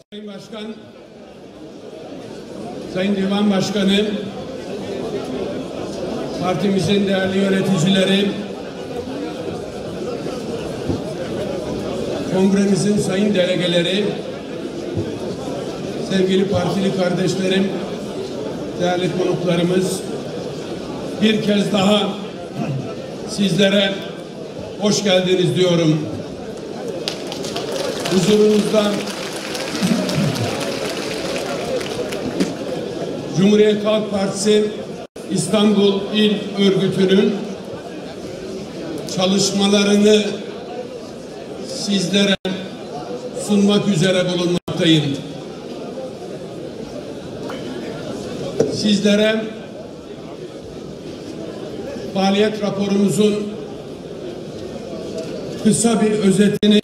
Sayın Başkan, Sayın Divan Başkanı, partimizin değerli yöneticileri, kongremizin sayın delegeleri, sevgili partili kardeşlerim, değerli konuklarımız, bir kez daha sizlere hoş geldiniz diyorum. Huzurunuzda Cumhuriyet Halk Partisi İstanbul İl Örgütü'nün çalışmalarını sizlere sunmak üzere bulunmaktayım. Sizlere faaliyet raporumuzun kısa bir özetini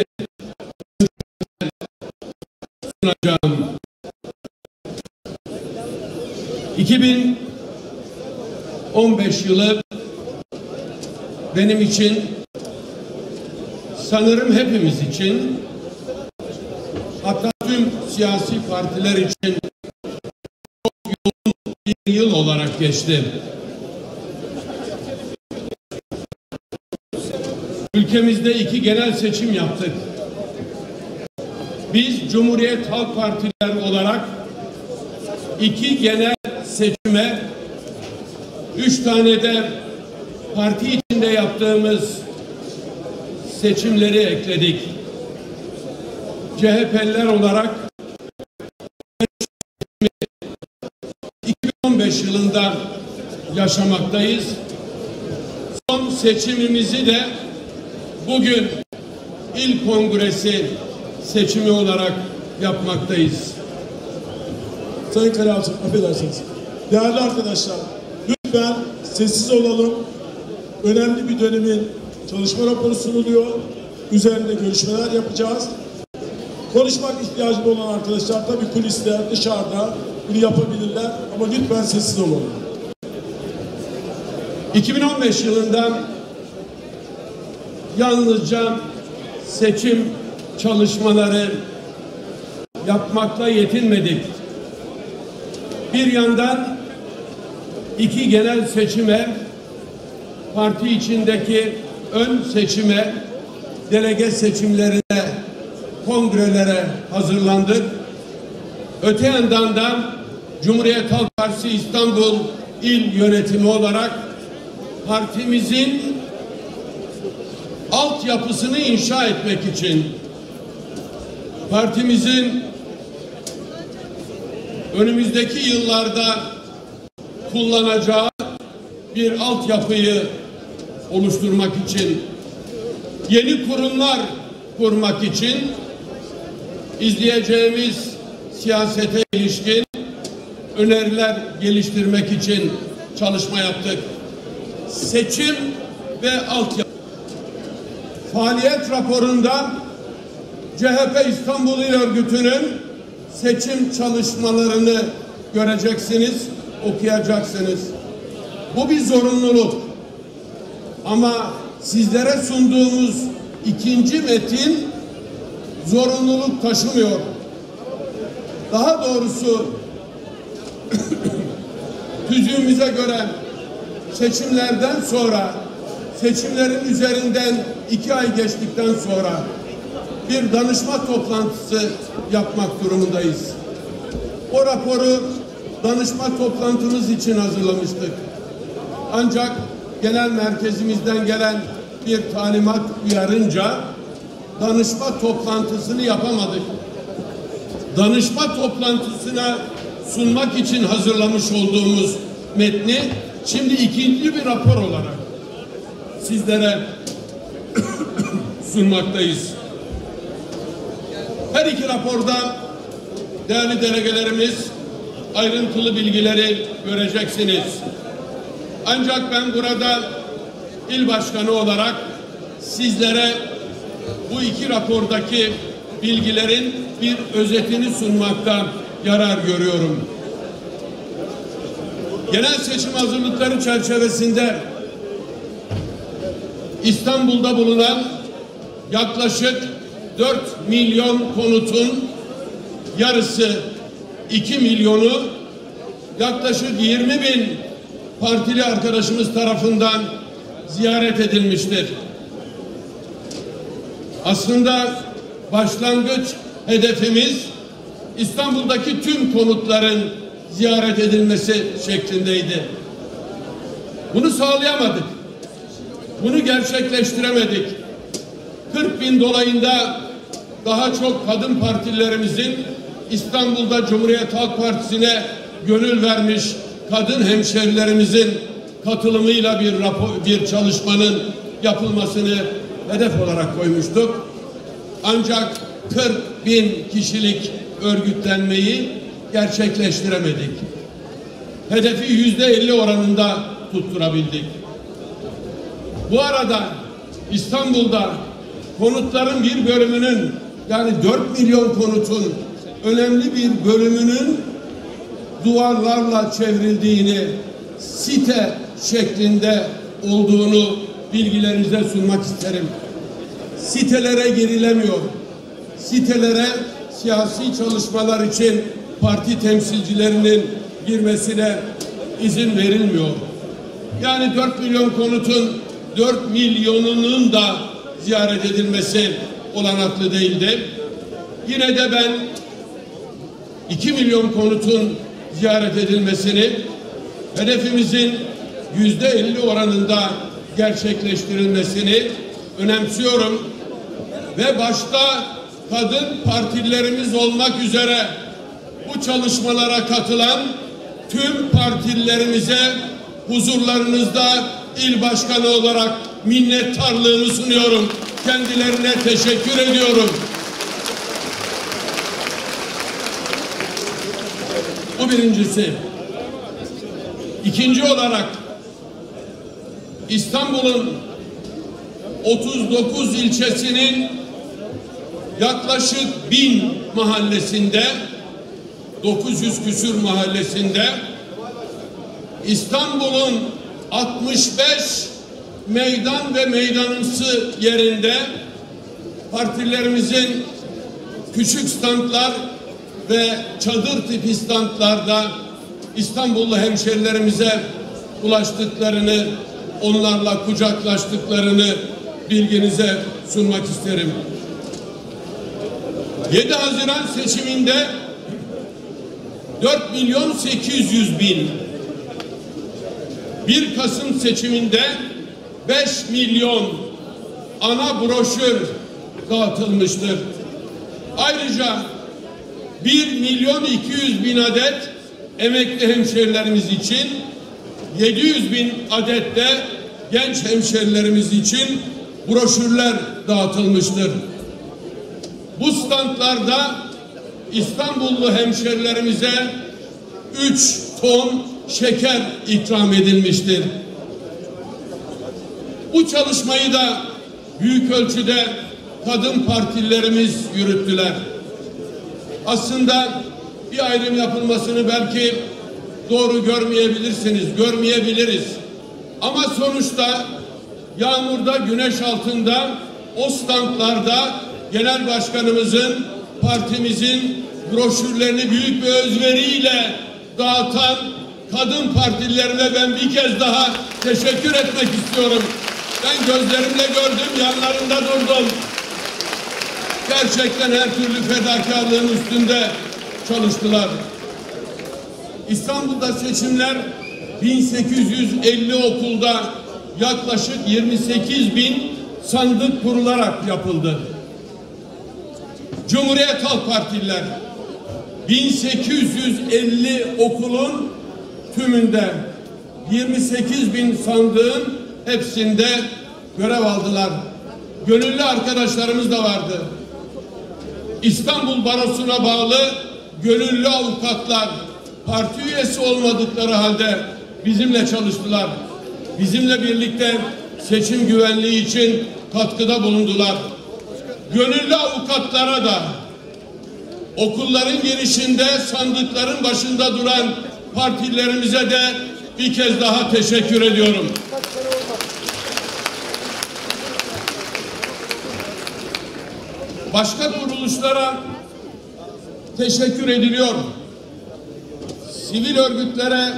sunacağım. 2015 yılı benim için, sanırım hepimiz için, hatta tüm siyasi partiler için çok yoğun bir yıl olarak geçti. Ülkemizde 2 genel seçim yaptık. Biz Cumhuriyet Halk Partiler olarak 2 genel seçime, 3 tane de parti içinde yaptığımız seçimleri ekledik. CHP'liler olarak 2015 yılında yaşamaktayız. Son seçimimizi de bugün İl Kongresi seçimi olarak yapmaktayız. Sayın Karayalçın, affedersiniz. Değerli arkadaşlar, lütfen sessiz olalım. Önemli bir dönemin çalışma raporu sunuluyor. Üzerinde görüşmeler yapacağız. Konuşmak ihtiyacı olan arkadaşlar tabii kuliste, dışarıda bunu yapabilirler. Ama lütfen sessiz olalım. 2015 yılında yalnızca seçim çalışmaları yapmakla yetinmedik. Bir yandan 2 genel seçime, parti içindeki ön seçime, delege seçimlerine, kongrelere hazırlandık. Öte yandan da Cumhuriyet Halk Partisi İstanbul İl Yönetimi olarak partimizin altyapısını inşa etmek için, partimizin önümüzdeki yıllarda kullanacağı bir altyapıyı oluşturmak için, yeni kurumlar kurmak için, izleyeceğimiz siyasete ilişkin öneriler geliştirmek için çalışma yaptık. Seçim ve altyapı. Faaliyet raporunda CHP İstanbul İl Örgütü'nün seçim çalışmalarını göreceksiniz, okuyacaksınız. Bu bir zorunluluk. Ama sizlere sunduğumuz 2. metin zorunluluk taşımıyor. Daha doğrusu tüzüğümüze göre seçimlerden sonra, seçimlerin üzerinden 2 ay geçtikten sonra bir danışma toplantısı yapmak durumundayız. O raporu danışma toplantımız için hazırlamıştık. Ancak genel merkezimizden gelen bir talimat uyarınca danışma toplantısını yapamadık. Danışma toplantısına sunmak için hazırlamış olduğumuz metni şimdi 2. bir rapor olarak sizlere sunmaktayız. Her 2 raporda değerli delegelerimiz ayrıntılı bilgileri göreceksiniz. Ancak ben burada il başkanı olarak sizlere bu 2 rapordaki bilgilerin bir özetini sunmakta yarar görüyorum. Genel seçim hazırlıkları çerçevesinde İstanbul'da bulunan yaklaşık 4 milyon konutun yarısı 2 milyonu yaklaşık 20 bin partili arkadaşımız tarafından ziyaret edilmiştir. Aslında başlangıç hedefimiz İstanbul'daki tüm konutların ziyaret edilmesi şeklindeydi. Bunu sağlayamadık. Bunu gerçekleştiremedik. 40 bin dolayında daha çok kadın partililerimizin İstanbul'da Cumhuriyet Halk Partisi'ne gönül vermiş kadın hemşerilerimizin katılımıyla bir çalışmanın yapılmasını hedef olarak koymuştuk. Ancak 40 bin kişilik örgütlenmeyi gerçekleştiremedik. Hedefi %50 oranında tutturabildik. Bu arada İstanbul'da konutların bir bölümünün, yani 4 milyon konutun önemli bir bölümünün duvarlarla çevrildiğini, site şeklinde olduğunu bilgilerinize sunmak isterim. Sitelere girilemiyor. Sitelere siyasi çalışmalar için parti temsilcilerinin girmesine izin verilmiyor. Yani 4 milyon konutun 4 milyonunun da ziyaret edilmesi olanaklı değildi. Yine de ben 2 milyon konutun ziyaret edilmesini, hedefimizin %50 oranında gerçekleştirilmesini önemsiyorum ve başta kadın partililerimiz olmak üzere bu çalışmalara katılan tüm partililerimize huzurlarınızda il başkanı olarak minnettarlığımı sunuyorum. Kendilerine teşekkür ediyorum. Bu birincisi. İkinci olarak İstanbul'un 39 ilçesinin yaklaşık 1000 mahallesinde, 900 küsür mahallesinde, İstanbul'un 65 meydan ve meydanımsı yerinde partilerimizin küçük standlar ve çadır tipi standlarda İstanbullu hemşerilerimize ulaştıklarını, onlarla kucaklaştıklarını bilginize sunmak isterim. 7 Haziran seçiminde 4 milyon 800 bin, 1 Kasım seçiminde 5 milyon ana broşür dağıtılmıştır. Ayrıca 1 milyon 200 bin adet emekli hemşerilerimiz için, 700 bin adet de genç hemşerilerimiz için broşürler dağıtılmıştır. Bu standlarda İstanbullu hemşerilerimize 3 ton şeker ikram edilmiştir. Bu çalışmayı da büyük ölçüde kadın partililerimiz yürüttüler. Aslında bir ayrım yapılmasını belki doğru görmeyebiliriz. Ama sonuçta yağmurda, güneş altında o standlarda genel başkanımızın, partimizin broşürlerini büyük bir özveriyle dağıtan kadın partililerine ben bir kez daha teşekkür etmek istiyorum. Ben gözlerimle gördüm, yanlarında durdum. Gerçekten her türlü fedakarlığın üstünde çalıştılar. İstanbul'da seçimler 1850 okulda yaklaşık 28 bin sandık kurularak yapıldı. Cumhuriyet Halk Partililer 1850 okulun tümünde 28 bin sandığın hepsinde görev aldılar. Gönüllü arkadaşlarımız da vardı. İstanbul Barosu'na bağlı gönüllü avukatlar parti üyesi olmadıkları halde bizimle çalıştılar. Bizimle birlikte seçim güvenliği için katkıda bulundular. Gönüllü avukatlara da, okulların girişinde sandıkların başında duran partilerimize de bir kez daha teşekkür ediyorum. Başka kuruluşlara teşekkür ediliyor. Sivil örgütlere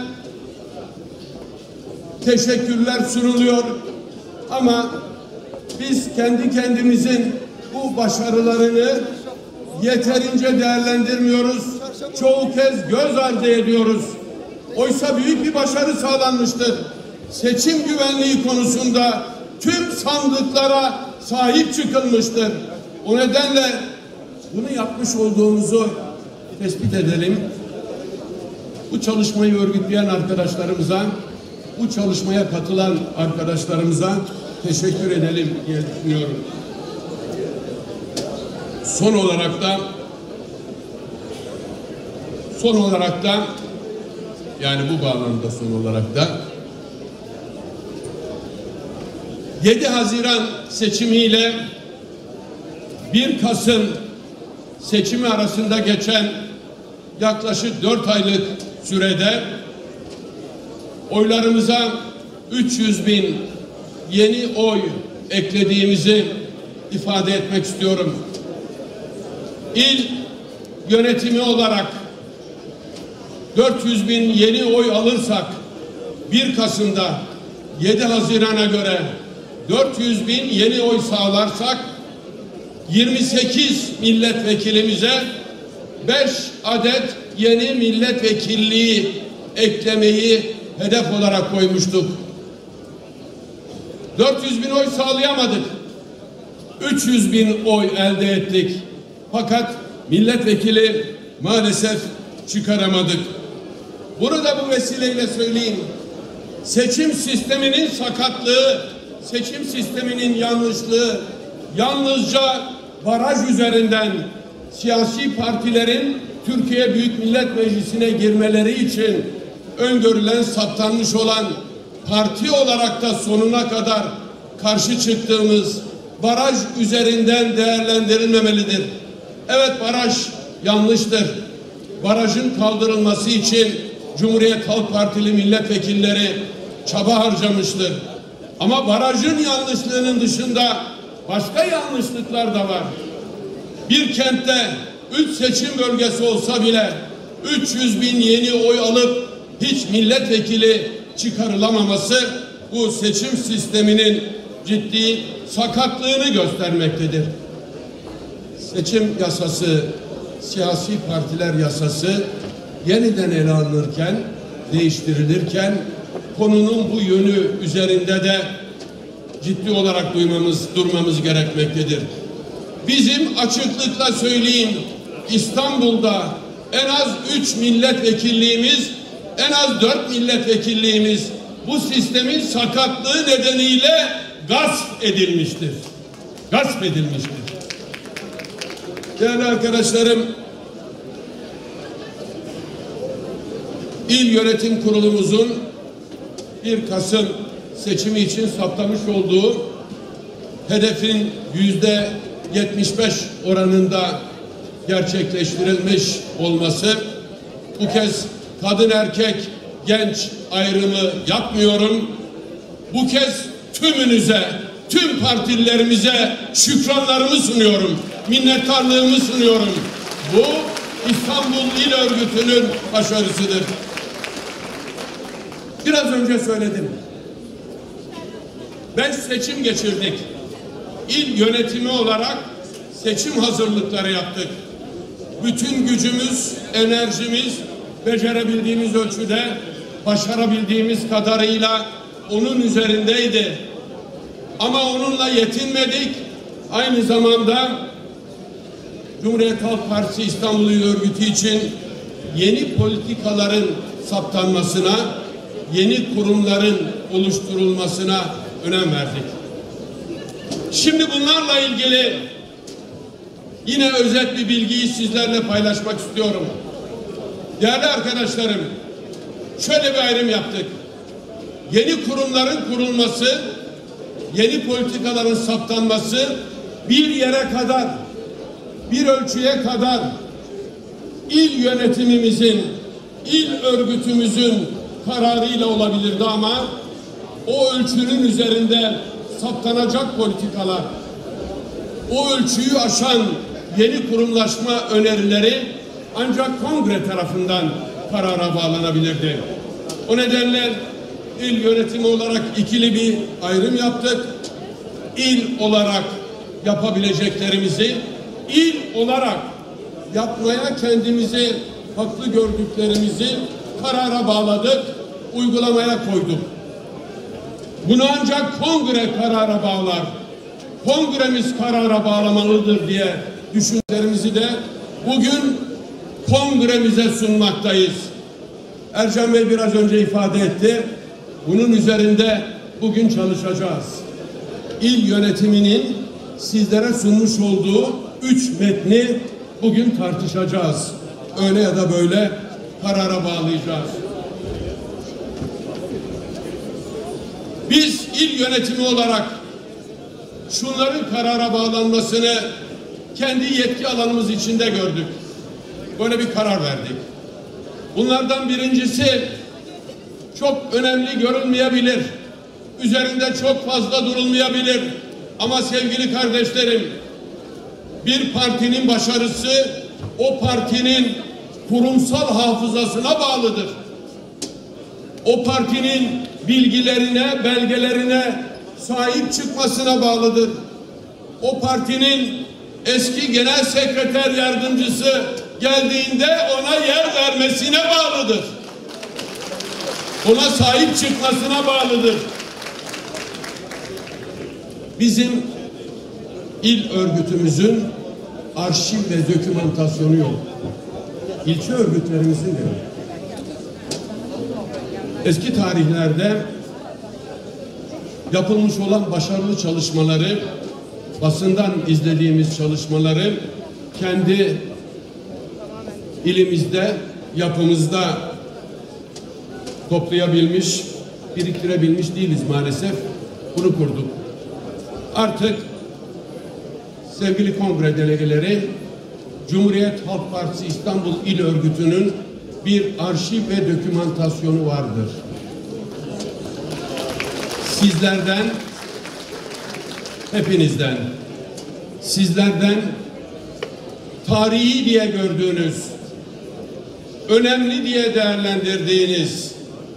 teşekkürler sunuluyor. Ama biz kendi kendimizin bu başarılarını yeterince değerlendirmiyoruz. Çoğu kez göz ardı ediyoruz. Oysa büyük bir başarı sağlanmıştır. Seçim güvenliği konusunda tüm sandıklara sahip çıkılmıştır. O nedenle bunu yapmış olduğumuzu tespit edelim. Bu çalışmayı örgütleyen arkadaşlarımıza, bu çalışmaya katılan arkadaşlarımıza teşekkür edelim diye düşünüyorum. Son olarak da yani bu bağlamda son olarak da 7 Haziran seçimiyle 1 Kasım seçimi arasında geçen yaklaşık 4 aylık sürede oylarımıza 300.000 yeni oy eklediğimizi ifade etmek istiyorum. İl yönetimi olarak 400.000 yeni oy alırsak 1 Kasım'da 7 Haziran'a göre 400.000 yeni oy sağlarsak 28 milletvekilimize 5 adet yeni milletvekilliği eklemeyi hedef olarak koymuştuk. 400.000 oy sağlayamadık. 300.000 oy elde ettik. Fakat milletvekili maalesef çıkaramadık. Bunu da bu vesileyle söyleyeyim. Seçim sisteminin sakatlığı, seçim sisteminin yanlışlığı yalnızca baraj üzerinden siyasi partilerin Türkiye Büyük Millet Meclisi'ne girmeleri için öngörülen, saptanmış olan, parti olarak da sonuna kadar karşı çıktığımız baraj üzerinden değerlendirilmemelidir. Evet, baraj yanlıştır. Barajın kaldırılması için Cumhuriyet Halk Partili milletvekilleri çaba harcamıştır. Ama barajın yanlışlığının dışında başka yanlışlıklar da var. Bir kentte 3 seçim bölgesi olsa bile 300.000 yeni oy alıp hiç milletvekili çıkarılamaması bu seçim sisteminin ciddi sakatlığını göstermektedir. Seçim yasası, siyasi partiler yasası yeniden ele alınırken, değiştirilirken konunun bu yönü üzerinde de ciddi olarak durmamız gerekmektedir. Bizim açıklıkla söyleyeyim, İstanbul'da en az 3 milletvekilliğimiz, en az 4 milletvekilliğimiz bu sistemin sakatlığı nedeniyle gasp edilmiştir. Gasp edilmiştir. Değerli arkadaşlarım, İl Yönetim Kurulumuzun 1 Kasım seçimi için saptamış olduğu hedefin %75 oranında gerçekleştirilmiş olması, bu kez kadın erkek genç ayrımı yapmıyorum. Bu kez tümünüze, tüm partililerimize şükranlarımı sunuyorum, minnettarlığımı sunuyorum. Bu İstanbul İl Örgütü'nün başarısıdır. Biraz önce söyledim. 5 seçim geçirdik. İl yönetimi olarak seçim hazırlıkları yaptık. Bütün gücümüz, enerjimiz becerebildiğimiz ölçüde, başarabildiğimiz kadarıyla onun üzerindeydi. Ama onunla yetinmedik. Aynı zamanda Cumhuriyet Halk Partisi İstanbul İl Örgütü için yeni politikaların saptanmasına, yeni kurumların oluşturulmasına önem verdik. Şimdi bunlarla ilgili yine özet bir bilgiyi sizlerle paylaşmak istiyorum. Değerli arkadaşlarım, şöyle bir ayrım yaptık. Yeni kurumların kurulması, yeni politikaların saptanması bir yere kadar, bir ölçüye kadar il yönetimimizin, il örgütümüzün kararıyla olabilirdi ama o ölçünün üzerinde saptanacak politikalar, o ölçüyü aşan yeni kurumlaşma önerileri ancak kongre tarafından karara bağlanabilirdi. O nedenle il yönetimi olarak ikili bir ayrım yaptık. İl olarak yapabileceklerimizi, il olarak yapmaya kendimizi haklı gördüklerimizi karara bağladık, uygulamaya koyduk. Bunu ancak kongre karara bağlar. Kongremiz karara bağlamalıdır diye düşüncelerimizi de bugün kongremize sunmaktayız. Ercan Bey biraz önce ifade etti. Bunun üzerinde bugün çalışacağız. İl yönetiminin sizlere sunmuş olduğu 3 metni bugün tartışacağız. Öyle ya da böyle karara bağlayacağız. Biz il yönetimi olarak şunların karara bağlanmasını kendi yetki alanımız içinde gördük. Böyle bir karar verdik. Bunlardan birincisi çok önemli görünmeyebilir. Üzerinde çok fazla durulmayabilir. Ama sevgili kardeşlerim, bir partinin başarısı o partinin kurumsal hafızasına bağlıdır. O partinin bilgilerine, belgelerine sahip çıkmasına bağlıdır. O partinin eski genel sekreter yardımcısı geldiğinde ona yer vermesine bağlıdır. Ona sahip çıkmasına bağlıdır. Bizim il örgütümüzün arşiv ve dokümantasyonu yok. İlçe örgütlerimizin de yok. Eski tarihlerde yapılmış olan başarılı çalışmaları, basından izlediğimiz çalışmaları kendi ilimizde, yapımızda toplayabilmiş, biriktirebilmiş değiliz maalesef. Bunu kurduk. Artık sevgili kongre delegeleri, Cumhuriyet Halk Partisi İstanbul İl Örgütü'nün bir arşiv ve dokümantasyonu vardır. Sizlerden, hepinizden, sizlerden tarihi diye gördüğünüz, önemli diye değerlendirdiğiniz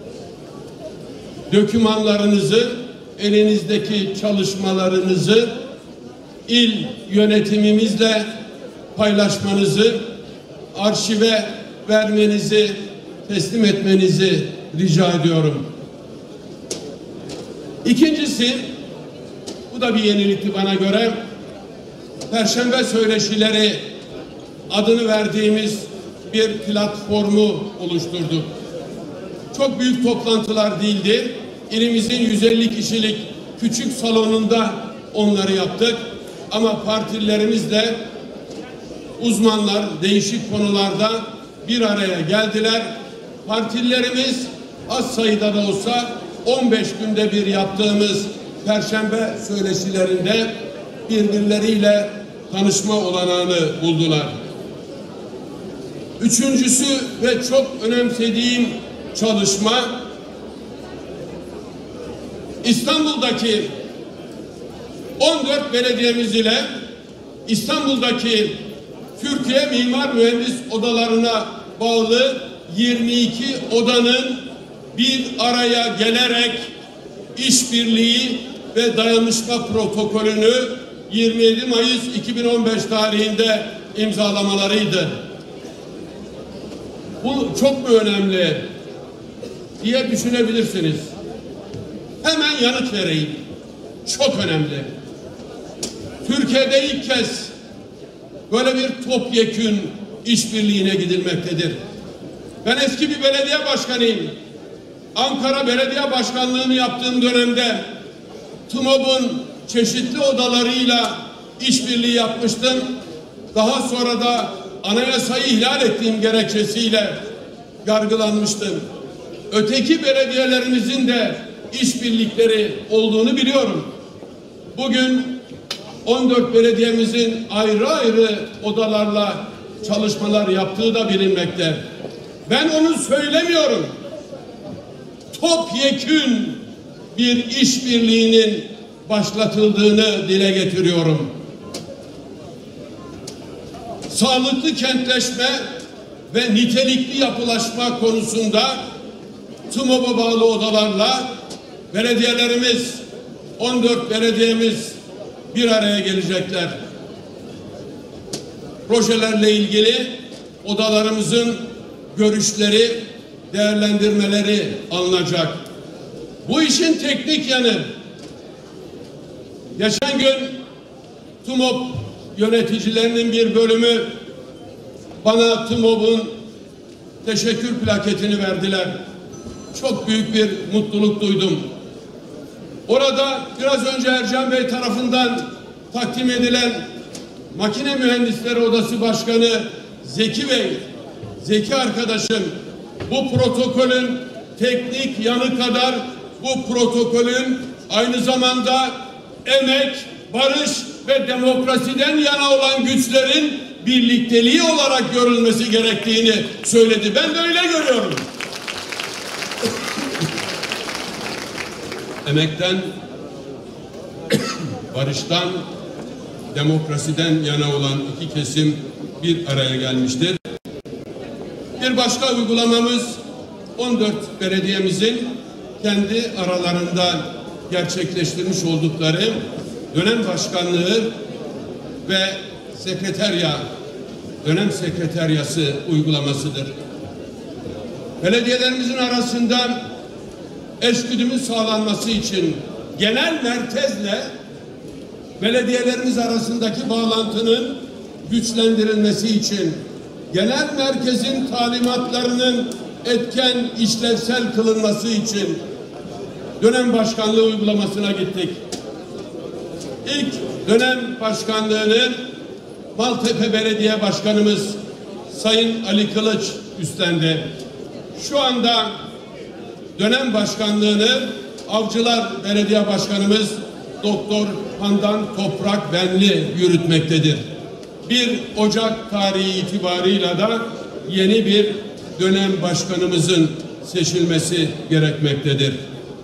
dokümanlarınızı, elinizdeki çalışmalarınızı il yönetimimizle paylaşmanızı, arşive vermenizi, teslim etmenizi rica ediyorum. İkincisi, bu da bir yenilikti bana göre, Perşembe Söyleşileri adını verdiğimiz bir platformu oluşturduk. Çok büyük toplantılar değildi. İlimizin 150 kişilik küçük salonunda onları yaptık. Ama partilerimizle uzmanlar değişik konularda bir araya geldiler. Partilerimiz az sayıda da olsa 15 günde bir yaptığımız Perşembe söyleşilerinde birbirleriyle tanışma olanağını buldular. Üçüncüsü ve çok önemsediğim çalışma, İstanbul'daki 14 belediyemiz ile İstanbul'daki Türkiye Mimar Mühendis Odalarına bağlı 22 odanın bir araya gelerek işbirliği ve dayanışma protokolünü 27 Mayıs 2015 tarihinde imzalamalarıydı. Bu çok mu önemli diye düşünebilirsiniz. Hemen yanıt vereyim. Çok önemli. Türkiye'de ilk kez böyle bir topyekün işbirliğine gidilmektedir. Ben eski bir belediye başkanıyım. Ankara Belediye Başkanlığı'nı yaptığım dönemde TMOB'un çeşitli odalarıyla işbirliği yapmıştım. Daha sonra da anayasayı ihlal ettiğim gerekçesiyle yargılanmıştım. Öteki belediyelerimizin de işbirlikleri olduğunu biliyorum. Bugün 14 belediyemizin ayrı ayrı odalarla çalışmalar yaptığı da bilinmekte. Ben onu söylemiyorum. Topyekün bir işbirliğinin başlatıldığını dile getiriyorum. Sağlıklı kentleşme ve nitelikli yapılaşma konusunda TMOB'a bağlı odalarla belediyelerimiz, 14 belediyemiz bir araya gelecekler. Projelerle ilgili odalarımızın görüşleri, değerlendirmeleri alınacak. Bu işin teknik yanı, geçen gün TMOB yöneticilerinin bir bölümü bana TMOB'un teşekkür plaketini verdiler. Çok büyük bir mutluluk duydum. Orada biraz önce Ercan Bey tarafından takdim edilen Makine Mühendisleri Odası Başkanı Zeki Bey, Zeki arkadaşım, bu protokolün teknik yanı kadar bu protokolün aynı zamanda emek, barış ve demokrasiden yana olan güçlerin birlikteliği olarak görülmesi gerektiğini söyledi. Ben de öyle görüyorum. Emekten, barıştan, demokrasiden yana olan iki kesim bir araya gelmiştir. Bir başka uygulamamız 14 belediyemizin kendi aralarında gerçekleştirmiş oldukları dönem başkanlığı ve dönem sekreteryası uygulamasıdır. Belediyelerimizin arasında eşgüdümün sağlanması için genel merkezle belediyelerimiz arasındaki bağlantının güçlendirilmesi için genel merkezin talimatlarının etken, işlevsel kılınması için dönem başkanlığı uygulamasına gittik. İlk dönem başkanlığını Maltepe Belediye Başkanımız Sayın Ali Kılıç üstlendi. Şu anda dönem başkanlığını Avcılar Belediye Başkanımız Doktor Handan Toprak Benli yürütmektedir. 1 Ocak tarihi itibarıyla da yeni bir dönem başkanımızın seçilmesi gerekmektedir.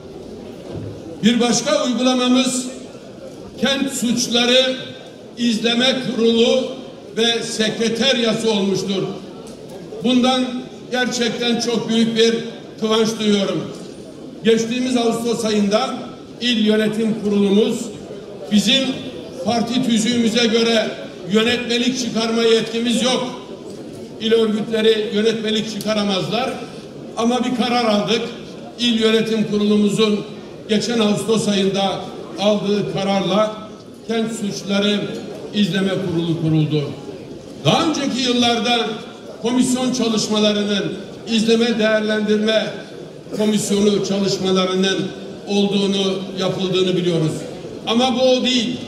Bir başka uygulamamız Kent Suçları İzleme Kurulu ve Sekreteryası olmuştur. Bundan gerçekten çok büyük bir kıvanç duyuyorum. Geçtiğimiz Ağustos ayında İl Yönetim Kurulumuz bizim parti tüzüğümüze göre yönetmelik çıkarma yetkimiz yok. İl örgütleri yönetmelik çıkaramazlar. Ama bir karar aldık. İl Yönetim Kurulumuzun geçen Ağustos ayında aldığı kararla Kent Suçları İzleme Kurulu kuruldu. Daha önceki yıllarda komisyon çalışmalarının, izleme değerlendirme komisyonu çalışmalarının yapıldığını biliyoruz. Ama bu o değil.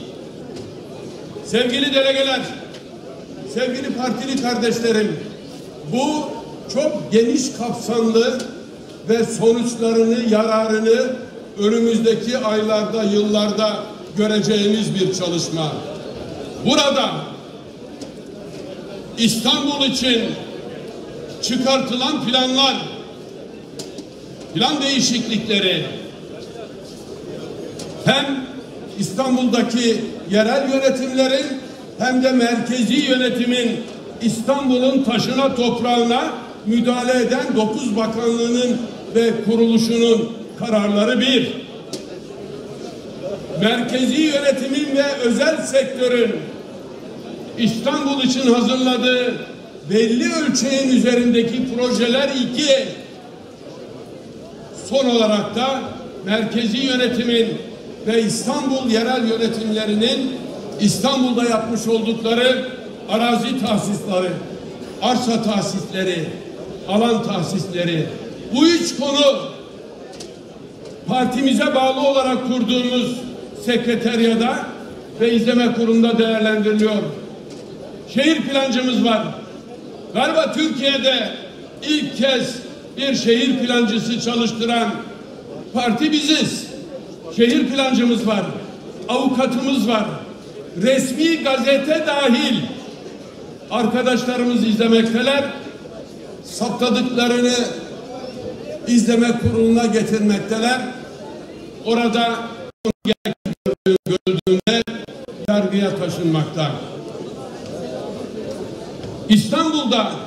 Sevgili delegeler, sevgili partili kardeşlerim, bu çok geniş kapsamlı ve sonuçlarını, yararını önümüzdeki aylarda, yıllarda göreceğimiz bir çalışma. Burada İstanbul için çıkartılan planlar, plan değişiklikleri hem İstanbul'daki yerel yönetimlerin hem de merkezi yönetimin İstanbul'un taşına toprağına müdahale eden 9 bakanlığının ve kuruluşunun kararları bir. Merkezi yönetimin ve özel sektörün İstanbul için hazırladığı belli ölçeğin üzerindeki projeler 2. Son olarak da merkezi yönetimin ve İstanbul yerel yönetimlerinin İstanbul'da yapmış oldukları arazi tahsisleri, arsa tahsisleri, alan tahsisleri, bu 3 konu partimize bağlı olarak kurduğumuz sekreteryada ve izleme kurulunda değerlendiriliyor. Şehir plancımız var. Galiba Türkiye'de ilk kez bir şehir plancısı çalıştıran parti biziz. Şehir plancımız var. Avukatımız var. Resmi gazete dahil arkadaşlarımız izlemekteler. Saptadıklarını izleme kuruluna getirmekteler. Orada görüldüğünde yargıya taşınmakta. İstanbul'da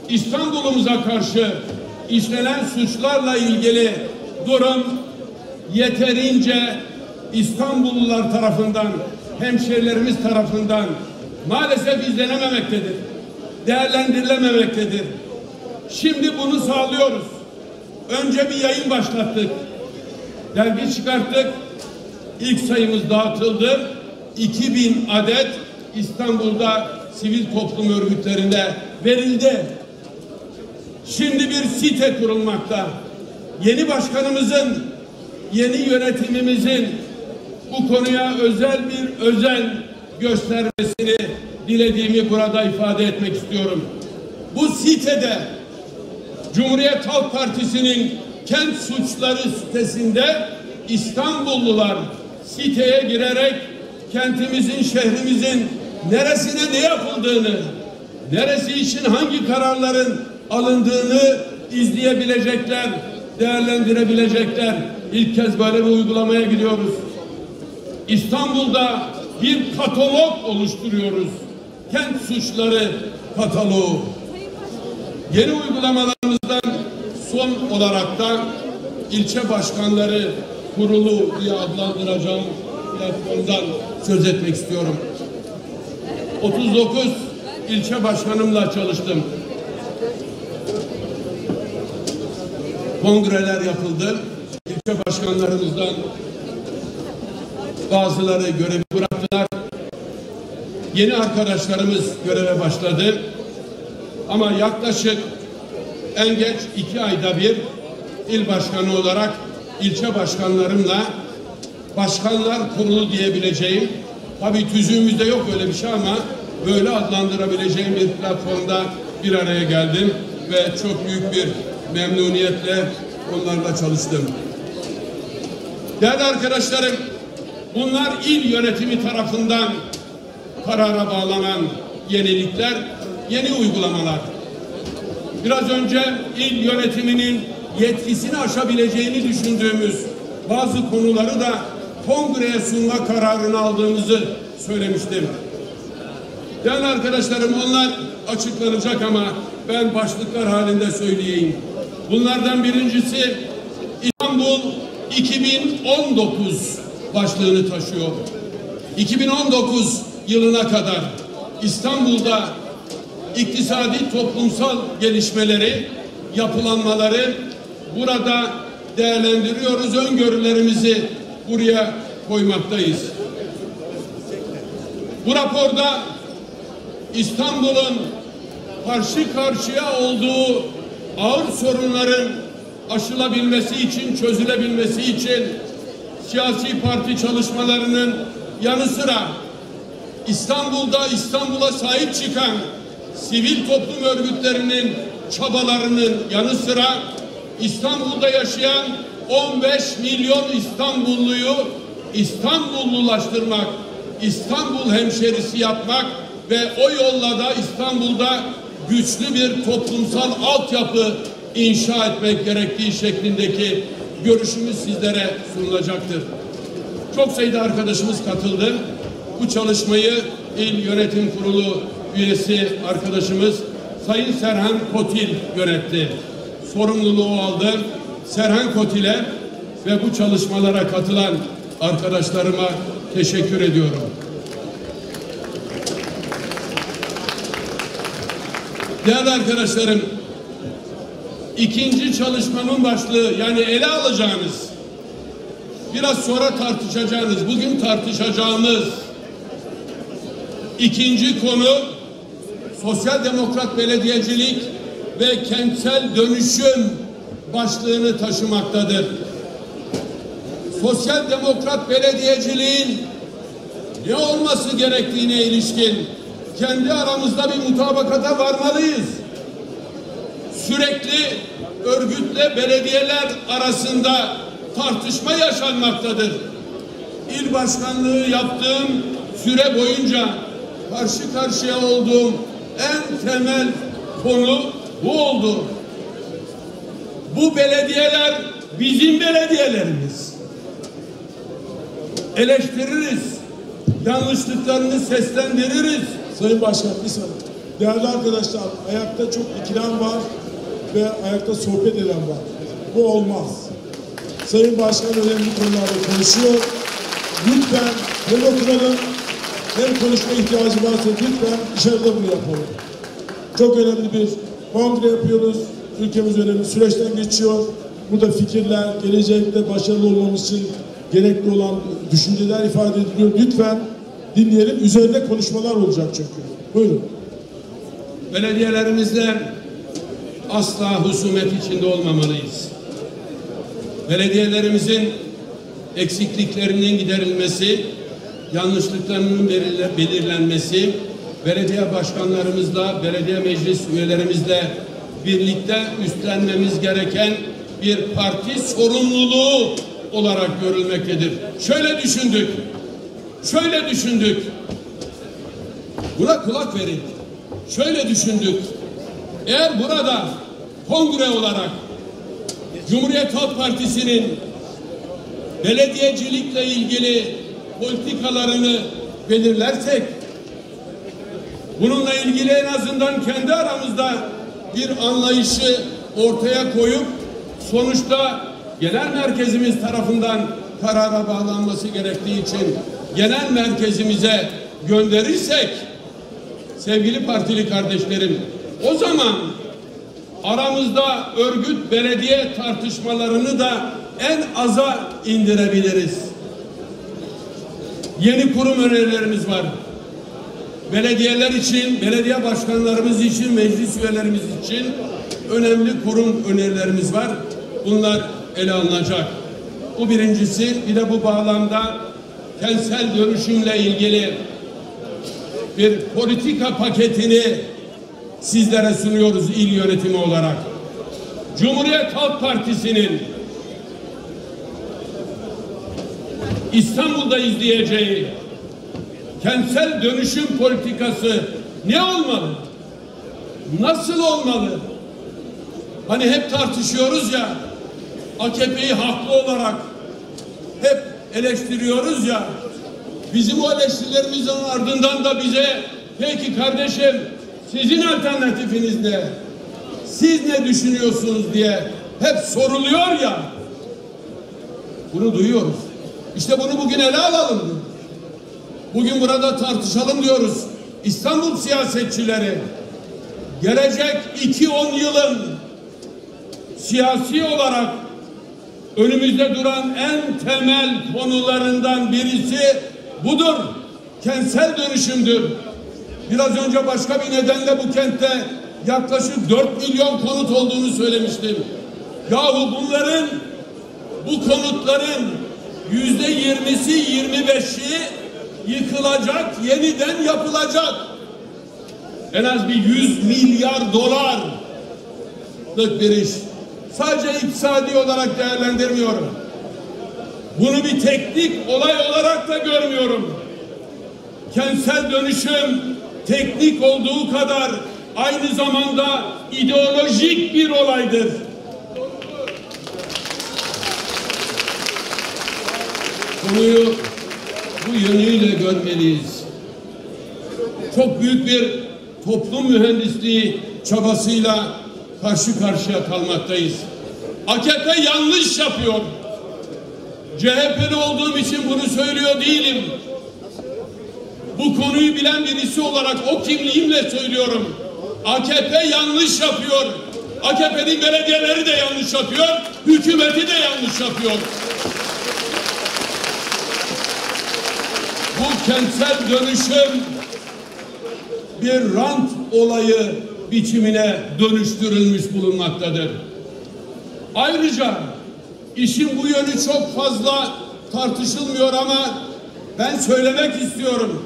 İstanbul'umuza karşı işlenen suçlarla ilgili durum yeterince İstanbullular tarafından, hemşehrilerimiz tarafından maalesef izlenememektedir, değerlendirilememektedir. Şimdi bunu sağlıyoruz. Önce bir yayın başlattık, dergi çıkarttık, ilk sayımız dağıtıldı. 2000 adet İstanbul'da sivil toplum örgütlerine verildi. Şimdi bir site kurulmakta. Yeni başkanımızın, yeni yönetimimizin bu konuya özel bir özen göstermesini dilediğimi burada ifade etmek istiyorum. Bu sitede Cumhuriyet Halk Partisi'nin kent suçları sitesinde İstanbullular siteye girerek kentimizin, şehrimizin neresine ne yapıldığını, neresi için hangi kararların alındığını izleyebilecekler, değerlendirebilecekler. İlk kez böyle bir uygulamaya gidiyoruz. İstanbul'da bir katalog oluşturuyoruz. Kent suçları kataloğu. Yeni uygulamalarımızdan son olarak da ilçe başkanları kurulu diye adlandıracağım platformdan söz etmek istiyorum. 39 ilçe başkanımla çalıştım. Kongreler yapıldı. İlçe başkanlarımızdan bazıları görevi bıraktılar. Yeni arkadaşlarımız göreve başladı. Ama yaklaşık en geç 2 ayda bir il başkanı olarak ilçe başkanlarımla başkanlar kurulu diyebileceğim, tabii tüzüğümüzde yok öyle bir şey ama böyle adlandırabileceğim bir platformda bir araya geldim ve çok büyük bir memnuniyetle onlarla çalıştım. Değerli arkadaşlarım, bunlar il yönetimi tarafından karara bağlanan yenilikler, yeni uygulamalar. Biraz önce il yönetiminin yetkisini aşabileceğini düşündüğümüz bazı konuları da kongreye sunma kararını aldığımızı söylemiştim. Değerli arkadaşlarım, onlar açıklanacak ama ben başlıklar halinde söyleyeyim. Bunlardan birincisi İstanbul 2019 başlığını taşıyor. 2019 yılına kadar İstanbul'da iktisadi toplumsal gelişmeleri, yapılanmaları burada değerlendiriyoruz. Öngörülerimizi buraya koymaktayız. Bu raporda İstanbul'un karşı karşıya olduğu ağır sorunların aşılabilmesi için, çözülebilmesi için siyasi parti çalışmalarının yanı sıra İstanbul'a sahip çıkan sivil toplum örgütlerinin çabalarının yanı sıra İstanbul'da yaşayan 15 milyon İstanbulluyu İstanbullulaştırmak, İstanbul hemşerisi yapmak ve o yolla da İstanbul'da güçlü bir toplumsal altyapı inşa etmek gerektiği şeklindeki görüşümüz sizlere sunulacaktır. Çok sayıda arkadaşımız katıldı. Bu çalışmayı İl Yönetim Kurulu üyesi arkadaşımız Sayın Serhan Kotil yönetti. Sorumluluğu aldı. Serhan Kotil'e ve bu çalışmalara katılan arkadaşlarıma teşekkür ediyorum. Değerli arkadaşlarım, ikinci çalışmamın başlığı, yani ele alacağınız, biraz sonra tartışacağınız, bugün tartışacağımız ikinci konu sosyal demokrat belediyecilik ve kentsel dönüşüm başlığını taşımaktadır. Sosyal demokrat belediyeciliğin ne olması gerektiğine ilişkin kendi aramızda bir mutabakata varmalıyız. Sürekli örgütle belediyeler arasında tartışma yaşanmaktadır. İl başkanlığı yaptığım süre boyunca karşı karşıya olduğum en temel konu bu oldu. Bu belediyeler bizim belediyelerimiz. Eleştiririz, yanlışlıklarını seslendiririz. Sayın Başkan, bir saniye. Değerli arkadaşlar, ayakta çok ikilem var ve ayakta sohbet eden var. Bu olmaz. Sayın Başkan önemli konularda konuşuyor. Lütfen hem oturalım hem konuşma ihtiyacı varsa lütfen dışarıda bunu yapalım. Çok önemli bir kongre yapıyoruz. Ülkemiz önemli süreçten geçiyor. Burada fikirler, gelecekte başarılı olmamız için gerekli olan düşünceler ifade ediliyor. Lütfen dinleyelim. Üzerinde konuşmalar olacak çünkü. Buyurun. Belediyelerimizle asla husumet içinde olmamalıyız. Belediyelerimizin eksikliklerinin giderilmesi, yanlışlıklarının belirlenmesi, belediye başkanlarımızla, belediye meclis üyelerimizle birlikte üstlenmemiz gereken bir parti sorumluluğu olarak görülmektedir. Şöyle düşündük. Buna kulak verin. Şöyle düşündük. Eğer burada kongre olarak Cumhuriyet Halk Partisi'nin belediyecilikle ilgili politikalarını belirlersek, bununla ilgili en azından kendi aramızda bir anlayışı ortaya koyup sonuçta genel merkezimiz tarafından karara bağlanması gerektiği için genel merkezimize gönderirsek, sevgili partili kardeşlerim, o zaman aramızda örgüt belediye tartışmalarını da en aza indirebiliriz. Yeni kurum önerilerimiz var. Belediyeler için, belediye başkanlarımız için, meclis üyelerimiz için önemli kurum önerilerimiz var. Bunlar ele alınacak. Bu birincisi. Bir de bu bağlamda kentsel dönüşümle ilgili bir politika paketini sizlere sunuyoruz il yönetimi olarak. Cumhuriyet Halk Partisi'nin İstanbul'da izleyeceği kentsel dönüşüm politikası ne olmalı? Nasıl olmalı? Hani hep tartışıyoruz ya, AKP'yi haklı olarak hep eleştiriyoruz ya, bizim o eleştirilerimizin ardından da bize peki kardeşim sizin alternatifiniz ne? Siz ne düşünüyorsunuz diye hep soruluyor ya, bunu duyuyoruz. İşte bunu bugün ele alalım diyoruz. Bugün burada tartışalım diyoruz. İstanbul siyasetçileri gelecek 2-10 yılın siyasi olarak önümüzde duran en temel konularından birisi budur. Kentsel dönüşümdür. Biraz önce başka bir nedenle bu kentte yaklaşık 4 milyon konut olduğunu söylemiştim. Yahu bunların, bu konutların %20'si 25'i yıkılacak, yeniden yapılacak. En az bir 100 milyar dolarlık bir iş. Sadece iktisadi olarak değerlendirmiyorum. Bunu bir teknik olay olarak da görmüyorum. Kentsel dönüşüm teknik olduğu kadar aynı zamanda ideolojik bir olaydır. Konuyu bu yönüyle görmeliyiz. Çok büyük bir toplum mühendisliği çabasıyla karşı karşıya kalmaktayız. AKP yanlış yapıyor. CHP'li olduğum için bunu söylüyor değilim. Bu konuyu bilen birisi olarak o kimliğimle söylüyorum. AKP yanlış yapıyor. AKP'nin belediyeleri de yanlış yapıyor. Hükümeti de yanlış yapıyor. Bu kentsel dönüşüm bir rant olayı biçimine dönüştürülmüş bulunmaktadır. Ayrıca işin bu yönü çok fazla tartışılmıyor ama ben söylemek istiyorum.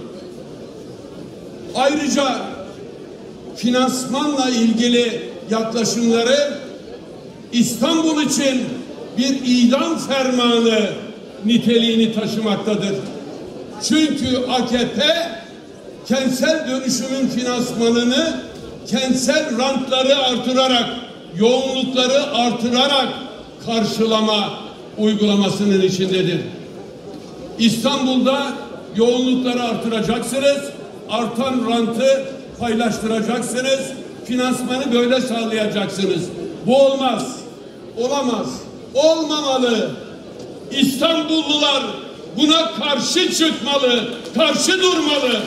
Ayrıca finansmanla ilgili yaklaşımları İstanbul için bir idam fermanı niteliğini taşımaktadır. Çünkü AKP kentsel dönüşümün finansmanını kentsel rantları artırarak, yoğunlukları artırarak karşılama uygulamasının içindedir. İstanbul'da yoğunlukları artıracaksınız, artan rantı paylaştıracaksınız. Finansmanı böyle sağlayacaksınız. Bu olmaz. Olamaz. Olmamalı. İstanbullular buna karşı çıkmalı. Karşı durmalı.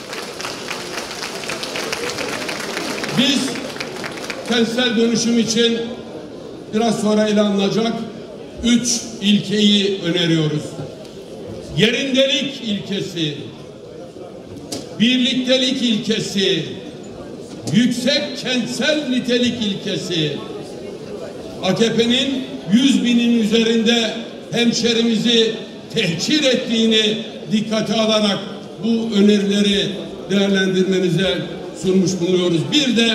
Biz kentsel dönüşüm için biraz sonra ele alınacak 3 ilkeyi öneriyoruz. Yerindelik ilkesi, birliktelik ilkesi, yüksek kentsel nitelik ilkesi. AKP'nin 100.000'in üzerinde hemşerimizi tehcir ettiğini dikkate alarak bu önerileri değerlendirmenize sunmuş bulunuyoruz. Bir de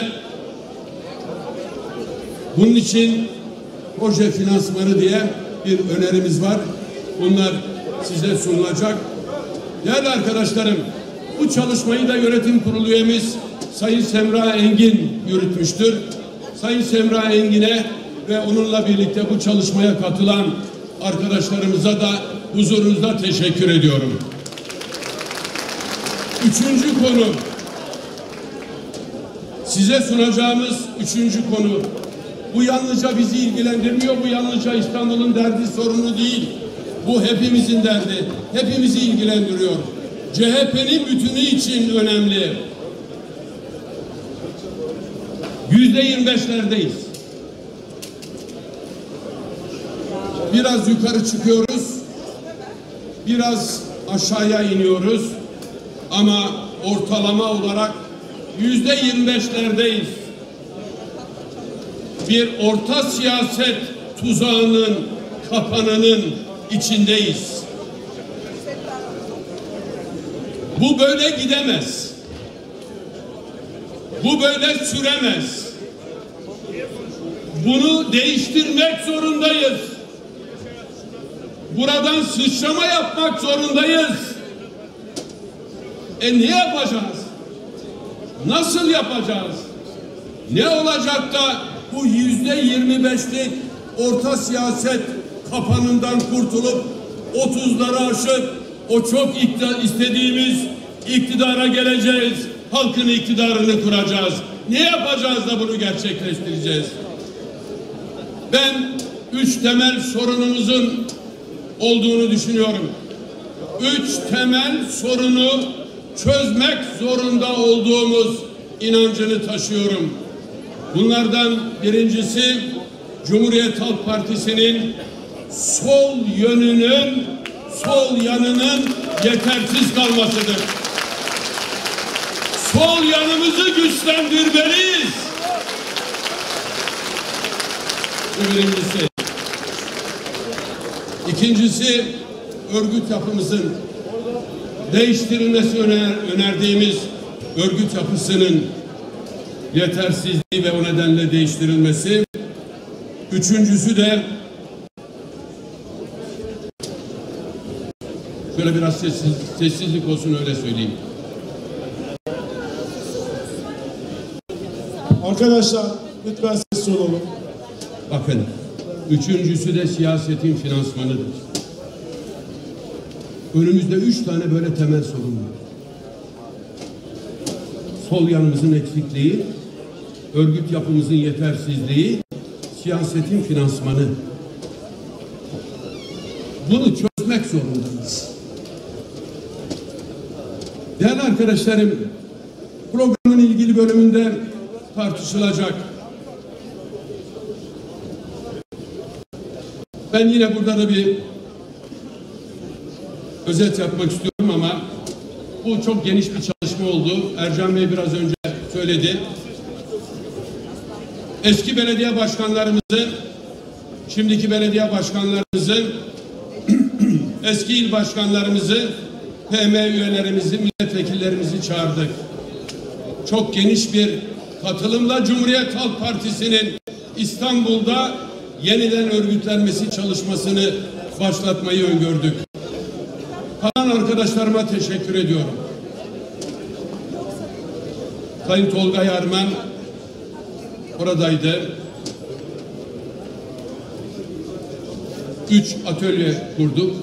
bunun için proje finansmanı diye bir önerimiz var. Bunlar size sunulacak. Değerli arkadaşlarım, bu çalışmayı da yönetim kurulu üyemiz Sayın Semra Engin yürütmüştür. Sayın Semra Engin'e ve onunla birlikte bu çalışmaya katılan arkadaşlarımıza da huzurunuzda teşekkür ediyorum. Üçüncü konu, size sunacağımız üçüncü konu, bu yalnızca bizi ilgilendirmiyor, bu yalnızca İstanbul'un derdi, sorunu değil. Bu hepimizin derdi, hepimizi ilgilendiriyor. CHP'nin bütünü için önemli. %25'lerdeyiz. Biraz yukarı çıkıyoruz, biraz aşağıya iniyoruz ama ortalama olarak %25'lerdeyiz. Bir orta siyaset tuzağının, kapanının içindeyiz. Bu böyle gidemez. Bu böyle süremez. Bunu değiştirmek zorundayız. Buradan sıçrama yapmak zorundayız. Ne yapacağız? Nasıl yapacağız? Ne olacak da bu %25'lik orta siyaset kapanından kurtulup 30'ları aşıp o çok istediğimiz iktidara geleceğiz. Halkın iktidarını kuracağız. Ne yapacağız da bunu gerçekleştireceğiz? Ben 3 temel sorunumuzun olduğunu düşünüyorum. 3 temel sorunu çözmek zorunda olduğumuz inancını taşıyorum. Bunlardan birincisi Cumhuriyet Halk Partisi'nin sol yanının yetersiz kalmasıdır. Sol yanımızı güçlendirmeliyiz. Bu birincisi. İkincisi örgüt yapımızın değiştirilmesi önerdiğimiz örgüt yapısının yetersizliği ve o nedenle değiştirilmesi. Üçüncüsü de şöyle biraz sessizlik olsun, öyle söyleyeyim. Arkadaşlar lütfen sessiz olalım. Bakın, üçüncüsü de siyasetin finansmanıdır. Önümüzde 3 tane böyle temel sorun var. Sol yanımızın eksikliği, örgüt yapımızın yetersizliği, siyasetin finansmanı. Bunu çözmek zorundayız. Değerli arkadaşlarım, programın ilgili bölümünde tartışılacak. Ben yine burada da bir özet yapmak istiyorum ama bu çok geniş bir çalışma oldu. Ercan Bey biraz önce söyledi. Eski belediye başkanlarımızın, şimdiki belediye başkanlarımızın, eski il başkanlarımızı, PM üyelerimizi, milletvekillerimizi çağırdık. Çok geniş bir katılımla Cumhuriyet Halk Partisi'nin İstanbul'da yeniden örgütlenmesi çalışmasını başlatmayı öngördük. Kalan arkadaşlarıma teşekkür ediyorum. Sayın Tolga Yarman oradaydı. 3 atölye kurduk.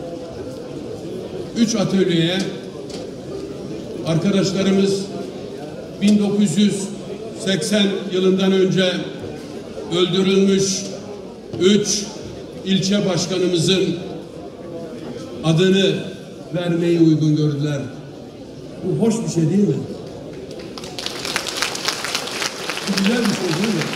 3 atölyeye arkadaşlarımız 1980 yılından önce öldürülmüş 3 ilçe başkanımızın adını vermeyi uygun gördüler. Bu hoş bir şey değil mi? Bu güzel bir şey değil mi?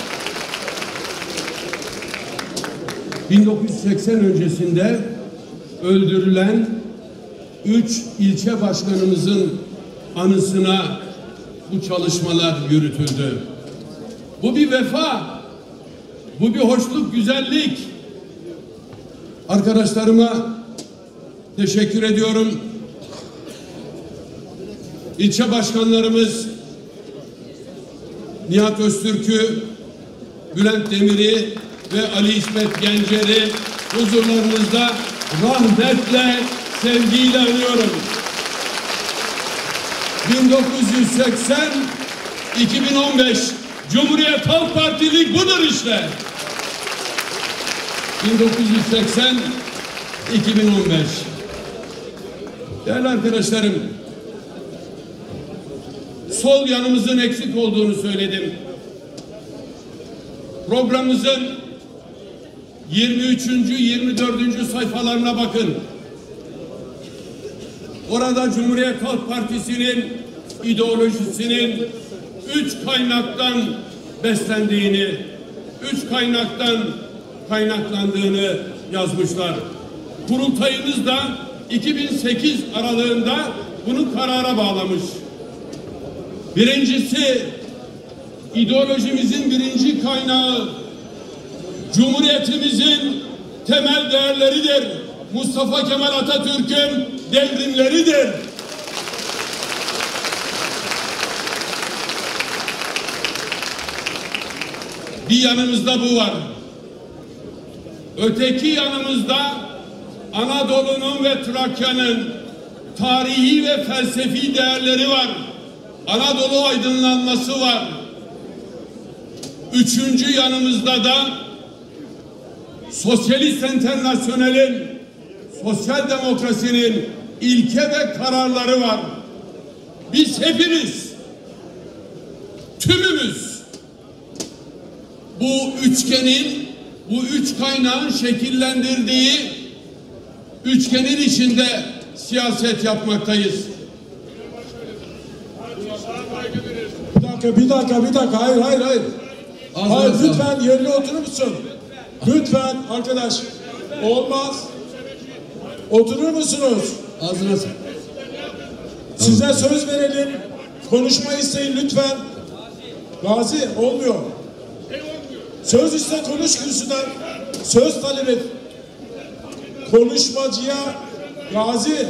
1980 öncesinde öldürülen 3 ilçe başkanımızın anısına bu çalışmalar yürütüldü. Bu bir vefa, bu bir hoşluk, güzellik. Arkadaşlarıma teşekkür ediyorum. İlçe başkanlarımız Nihat Öztürk'ü, Bülent Demir'i ve Ali İsmet Gencer'i huzurlarınızda rahmetle, sevgiyle anıyorum. 1980-2015 Cumhuriyet Halk Partili budur işte. 1980-2015. Değerli arkadaşlarım, sol yanımızın eksik olduğunu söyledim. Programımızın 23. 24. sayfalarına bakın. Orada Cumhuriyet Halk Partisi'nin ideolojisinin 3 kaynaktan beslendiğini, 3 kaynaktan kaynaklandığını yazmışlar. Kurultayımız da 2008 aralığında bunu karara bağlamış. Birincisi, ideolojimizin birinci kaynağı Cumhuriyetimizin temel değerleridir. Mustafa Kemal Atatürk'ün devrimleridir. Bir yanımızda bu var. Öteki yanımızda Anadolu'nun ve Trakya'nın tarihi ve felsefi değerleri var. Anadolu aydınlanması var. Üçüncü yanımızda da Sosyalist Enternasyonel'in, sosyal demokrasinin ilke ve kararları var. Biz hepimiz, tümümüz bu üçgenin, bu üç kaynağın şekillendirdiği üçgenin içinde siyaset yapmaktayız. Bir dakika. Hayır. Hayır, lütfen yerine oturur musun? Lütfen arkadaş. Olmaz. Oturur musunuz? Ağzına sağlık. Size söz verelim. Konuşma isteyin lütfen. Gazi, olmuyor. Söz iste konuş kürsüden. Söz talep et. Konuşmacıya Gazi.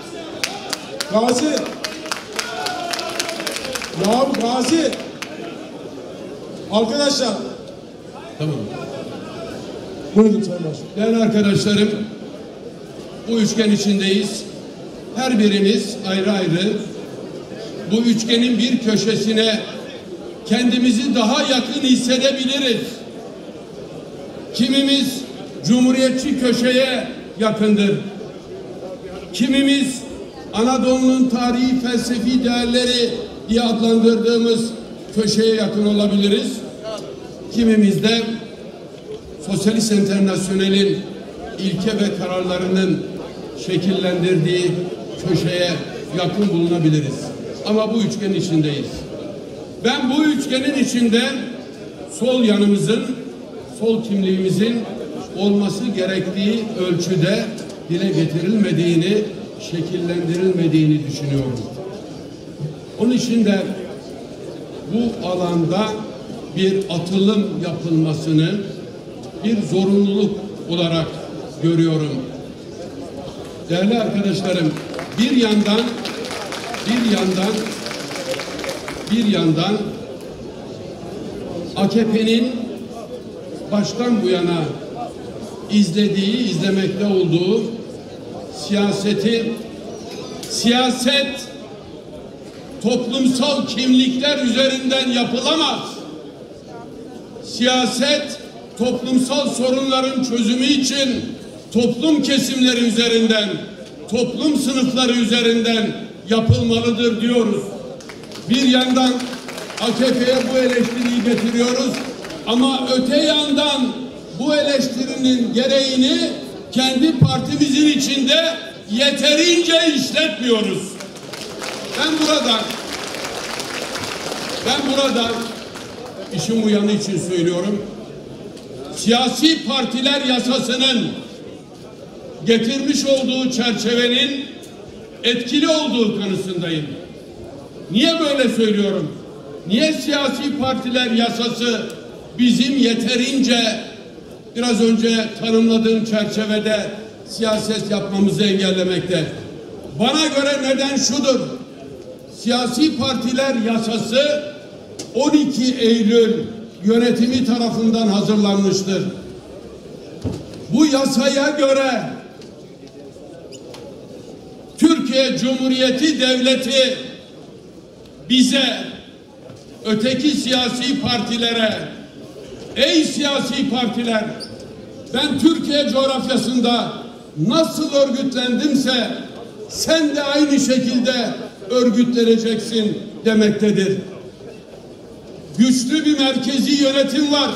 Ya Gazi. Arkadaşlar. Tamam. Buyurun Sayın Başkanım. Değerli arkadaşlarım, bu üçgen içindeyiz. Her birimiz ayrı ayrı bu üçgenin bir köşesine kendimizi daha yakın hissedebiliriz. Kimimiz cumhuriyetçi köşeye yakındır. Kimimiz Anadolu'nun tarihi, felsefi değerleri diye adlandırdığımız köşeye yakın olabiliriz. Kimimiz de Sosyalist Enternasyonel'in ilke ve kararlarının şekillendirdiği köşeye yakın bulunabiliriz. Ama bu üçgenin içindeyiz. Ben bu üçgenin içinde sol yanımızın, sol kimliğimizin olması gerektiği ölçüde dile getirilmediğini, şekillendirilmediğini düşünüyorum. Onun için de bu alanda bir atılım yapılmasını bir zorunluluk olarak görüyorum. Değerli arkadaşlarım, bir yandan AKP'nin baştan bu yana izlemekte olduğu siyaset toplumsal kimlikler üzerinden yapılamaz. Siyaset toplumsal sorunların çözümü için toplum kesimleri üzerinden, toplum sınıfları üzerinden yapılmalıdır diyoruz. Bir yandan AKP'ye bu eleştiriyi getiriyoruz. Ama öte yandan bu eleştirinin gereğini kendi partimizin içinde yeterince işletmiyoruz. Ben burada işin bu yanı için söylüyorum. Siyasi partiler yasasının getirmiş olduğu çerçevenin etkili olduğu kanısındayım. Niye böyle söylüyorum? Niye siyasi partiler yasası bizim yeterince biraz önce tanımladığım çerçevede siyaset yapmamızı engellemekte? Bana göre neden şudur. Siyasi partiler yasası 12 Eylül yönetimi tarafından hazırlanmıştır. Bu yasaya göre Türkiye Cumhuriyeti Devleti bize, öteki siyasi partilere, ey siyasi partiler, ben Türkiye coğrafyasında nasıl örgütlendimse sen de aynı şekilde örgütleneceksin demektedir. Güçlü bir merkezi yönetim var.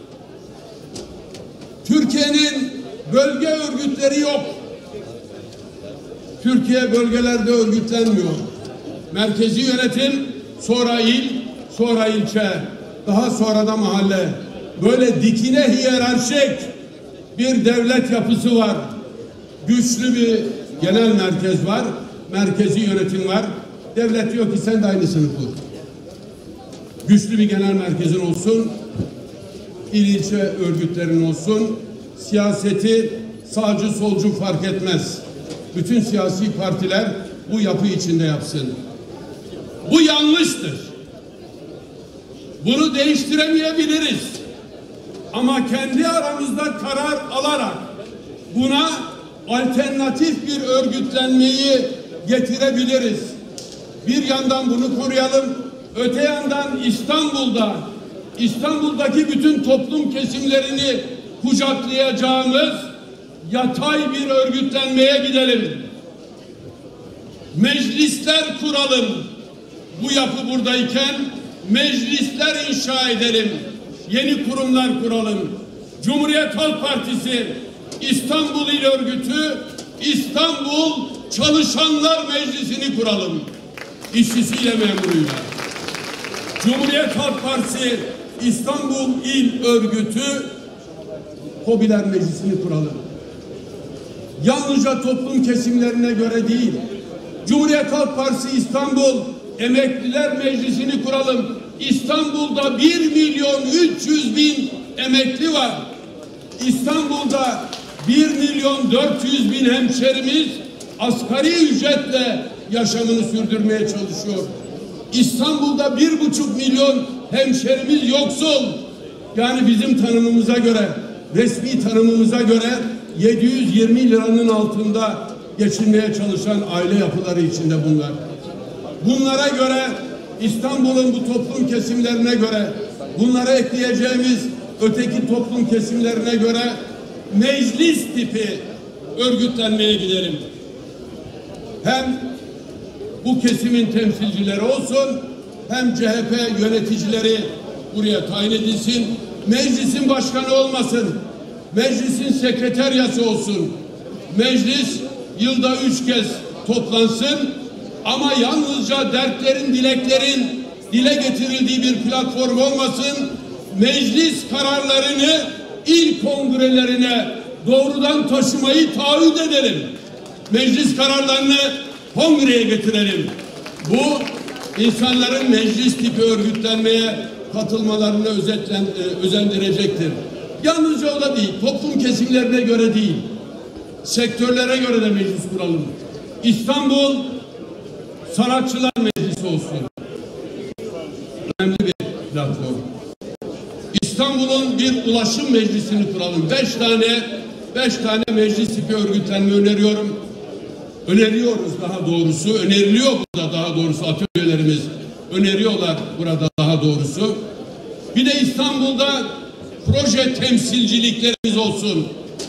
Türkiye'nin bölge örgütleri yok. Türkiye bölgelerde örgütlenmiyor. Merkezi yönetim, sonra il, sonra ilçe, daha sonra da mahalle. Böyle dikine hiyerarşik bir devlet yapısı var. Güçlü bir genel merkez var, merkezi yönetim var. Devlet diyor ki sen de aynısını kur. Güçlü bir genel merkezin olsun, il ilçe örgütlerin olsun, siyaseti sağcı solcu fark etmez. Bütün siyasi partiler bu yapı içinde yapsın. Bu yanlıştır. Bunu değiştiremeyebiliriz. Ama kendi aramızda karar alarak buna alternatif bir örgütlenmeyi getirebiliriz. Bir yandan bunu koruyalım, öte yandan İstanbul'daki bütün toplum kesimlerini kucaklayacağımız yatay bir örgütlenmeye gidelim. Meclisler kuralım. Bu yapı buradayken meclisler inşa edelim. Yeni kurumlar kuralım. Cumhuriyet Halk Partisi, İstanbul İl Örgütü, İstanbul Çalışanlar Meclisi'ni kuralım. İşçisiyle memuruyla. Cumhuriyet Halk Partisi, İstanbul İl Örgütü, Hobiler Meclisi'ni kuralım. Yalnızca toplum kesimlerine göre değil. Cumhuriyet Halk Partisi İstanbul Emekliler Meclisi'ni kuralım. İstanbul'da 1.300.000 emekli var. İstanbul'da 1.400.000 hemşerimiz asgari ücretle yaşamını sürdürmeye çalışıyor. İstanbul'da 1,5 milyon hemşerimiz yoksul. Yani bizim tanımımıza göre, resmi tanımımıza göre 720 liranın altında geçinmeye çalışan aile yapıları içinde bunlar. Bunlara göre, İstanbul'un bu toplum kesimlerine göre, bunlara ekleyeceğimiz öteki toplum kesimlerine göre meclis tipi örgütlenmeye gidelim. Hem bu kesimin temsilcileri olsun, hem CHP yöneticileri buraya tayin edilsin, meclisin başkanı olmasın, meclisin sekreteryası olsun, meclis yılda 3 kez toplansın ama yalnızca dertlerin, dileklerin dile getirildiği bir platform olmasın, meclis kararlarını il kongrelerine doğrudan taşımayı taahhüt edelim. Meclis kararlarını kongreye getirelim. Bu insanların meclis tipi örgütlenmeye katılmalarını özendirecektir. Yalnızca o da değil, toplum kesimlerine göre değil, sektörlere göre de meclis kuralım. İstanbul Sanatçılar Meclisi olsun. Önemli bir platform. İstanbul'un bir ulaşım meclisini kuralım. 5 tane meclis tipi örgütlenme öneriyorum. Öneriyoruz daha doğrusu. Öneriliyor burada daha doğrusu, atölyelerimiz öneriyorlar burada daha doğrusu. Bir de İstanbul'da proje temsilciliklerimiz olsun.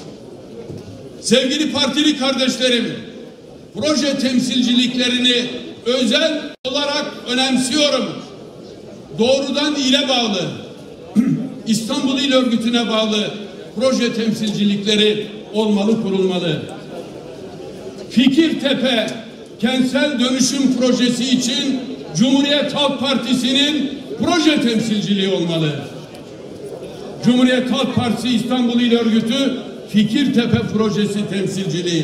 Sevgili partili kardeşlerim, proje temsilciliklerini özel olarak önemsiyorum. doğrudan ile bağlı, İstanbul İl Örgütü'ne bağlı proje temsilcilikleri olmalı, kurulmalı. Fikirtepe kentsel dönüşüm projesi için Cumhuriyet Halk Partisi'nin proje temsilciliği olmalı. Cumhuriyet Halk Partisi İstanbul İl Örgütü Fikirtepe projesi temsilciliği.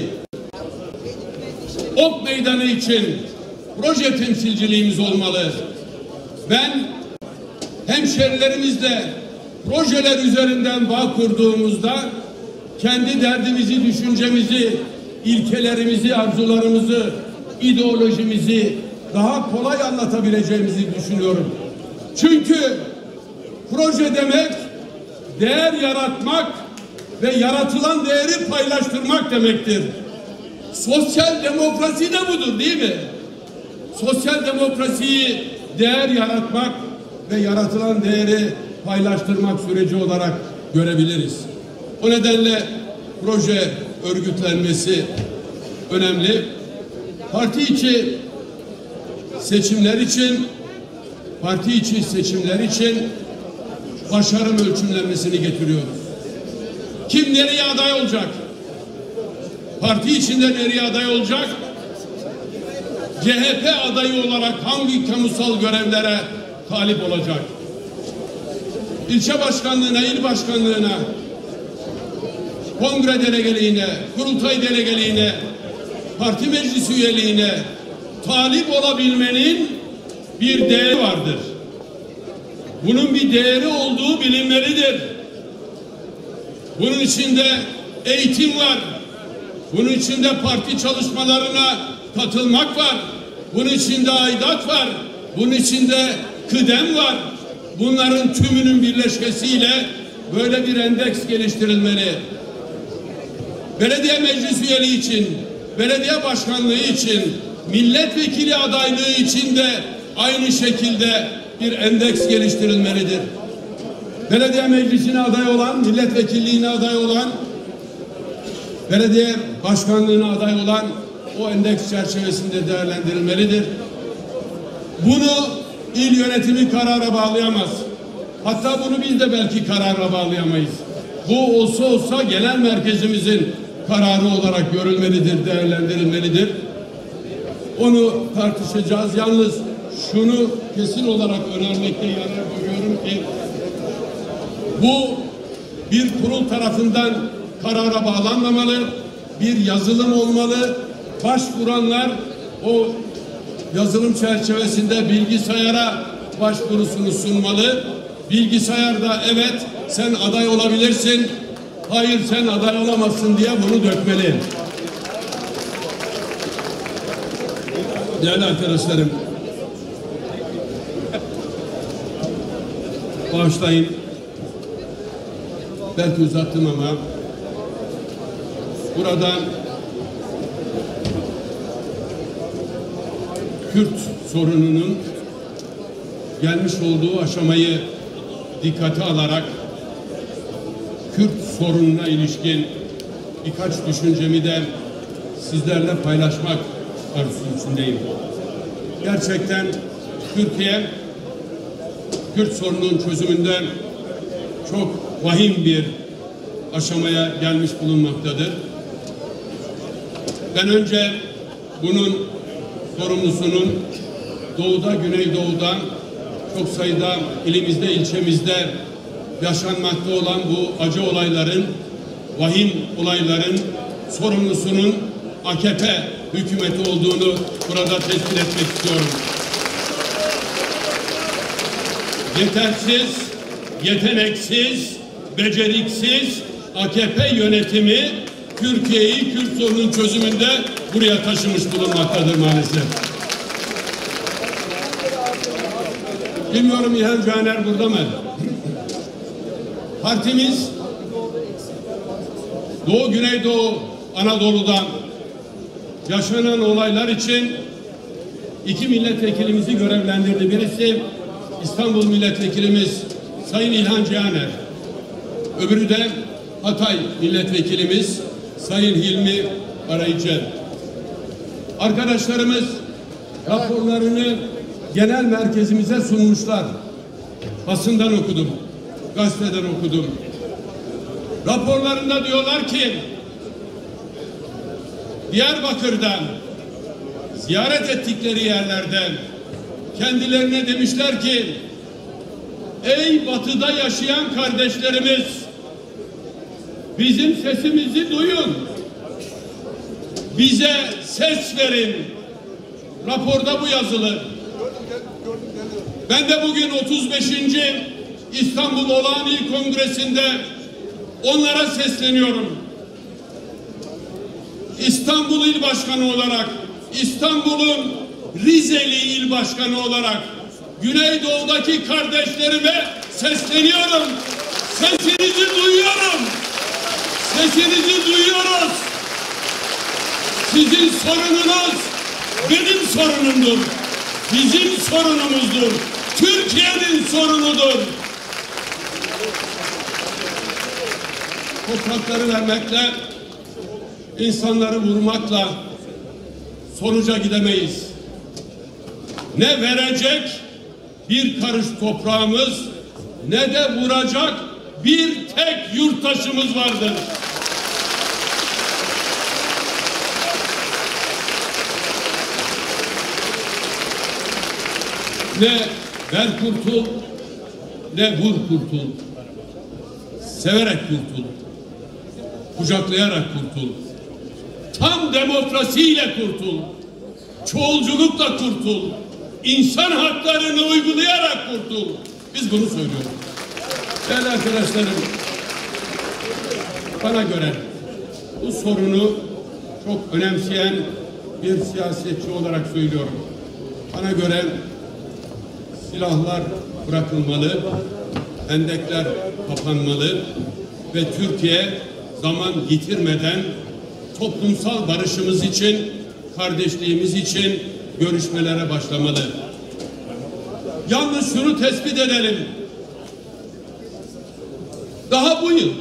Ok Meydanı için proje temsilciliğimiz olmalı. Ben hemşerilerimizle projeler üzerinden bağ kurduğumuzda kendi derdimizi, düşüncemizi, ilkelerimizi, arzularımızı, ideolojimizi daha kolay anlatabileceğimizi düşünüyorum. Çünkü proje demek değer yaratmak ve yaratılan değeri paylaştırmak demektir. Sosyal demokrasi de budur, değil mi? Sosyal demokrasiyi değer yaratmak ve yaratılan değeri paylaştırmak süreci olarak görebiliriz. O nedenle proje örgütlenmesi önemli. Parti içi seçimler için başarı ölçümlenmesini getiriyoruz. Kim nereye aday olacak? Parti içinde nereye aday olacak? CHP adayı olarak hangi kamusal görevlere talip olacak? İlçe başkanlığına, il başkanlığına, kongre delegeliğine, kurultay delegeliğine, parti meclis üyeliğine talip olabilmenin bir değeri vardır. Bunun bir değeri olduğu bilinmelidir. Bunun içinde eğitim var. Bunun içinde parti çalışmalarına katılmak var. Bunun içinde aidat var. Bunun içinde kıdem var. Bunların tümünün birleşmesiyle böyle bir endeks geliştirilmeli. Belediye meclis üyeliği için, belediye başkanlığı için, milletvekili adaylığı için de aynı şekilde bir endeks geliştirilmelidir. Belediye meclisine aday olan, milletvekilliğine aday olan, belediye başkanlığına aday olan o endeks çerçevesinde değerlendirilmelidir. Bunu il yönetimi karara bağlayamaz. Hatta bunu biz de belki karara bağlayamayız. Bu olsa genel merkezimizin kararı olarak görülmelidir, değerlendirilmelidir. Onu tartışacağız. Yalnız şunu kesin olarak önermekte yarar görüyorum ki bu bir kurul tarafından karara bağlanmamalı, bir yazılım olmalı. Başvuranlar o yazılım çerçevesinde bilgisayara başvurusunu sunmalı. Bilgisayar da evet sen aday olabilirsin, hayır sen aday olamazsın diye bunu dökmeli. Değerli arkadaşlarım, bağışlayın, belki uzattım ama burada Kürt sorununun gelmiş olduğu aşamayı dikkate alarak Kürt sorununa ilişkin birkaç düşüncemi de sizlerle paylaşmak arzusu içindeyim. Gerçekten Türkiye Kürt sorununun çözümünde çok vahim bir aşamaya gelmiş bulunmaktadır. Ben önce bunun sorumlusunun doğuda, güneydoğuda çok sayıda ilimizde, ilçemizde yaşanmakta olan bu acı olayların, vahim olayların sorumlusunun AKP hükümeti olduğunu burada tespit etmek istiyorum. Yetersiz, yeteneksiz, beceriksiz AKP yönetimi Türkiye'yi Kürt sorunun çözümünde buraya taşımış bulunmaktadır maalesef. Bilmiyorum İlhan Caner burada mı? Partimiz Doğu, Güneydoğu, Anadolu'dan yaşanan olaylar için iki milletvekilimizi görevlendirdi. Birisi İstanbul milletvekilimiz Sayın İlhan Caner. Öbürü de Hatay milletvekilimiz Sayın Hilmi Arayıcı. Arkadaşlarımız raporlarını genel merkezimize sunmuşlar. basından okudum, gazeteden okudum. Raporlarında diyorlar ki Diyarbakır'dan ziyaret ettikleri yerlerden kendilerine demişler ki ey batıda yaşayan kardeşlerimiz, bizim sesimizi duyun, bize ses verin. Raporda bu yazılı. Ben de bugün 35. İstanbul Olağan İl Kongresi'nde onlara sesleniyorum. İstanbul İl Başkanı olarak, İstanbul'un Rizeli İl Başkanı olarak Güneydoğu'daki kardeşlerime sesleniyorum. Sesinizi duyuyorum. Sesinizi duyuyoruz. Sizin sorununuz benim sorunumdur. Bizim sorunumuzdur. Türkiye'nin sorunudur. Toprakları vermekle, insanları vurmakla sonuca gidemeyiz. Ne verecek bir karış toprağımız, ne de vuracak bir tek yurttaşımız vardır. Ne ver kurtul, ne vur kurtul. Severek kurtul. Kucaklayarak kurtul. Tam demokrasiyle kurtul. Çoğulculukla kurtul. İnsan haklarını uygulayarak kurtul. Biz bunu söylüyoruz. Değerli arkadaşlarım, bana göre bu sorunu çok önemseyen bir siyasetçi olarak söylüyorum. Bana göre silahlar bırakılmalı, hendekler kapanmalı ve Türkiye zaman yitirmeden toplumsal barışımız için, kardeşliğimiz için görüşmelere başlamalı. Yalnız şunu tespit edelim. Daha bu yıl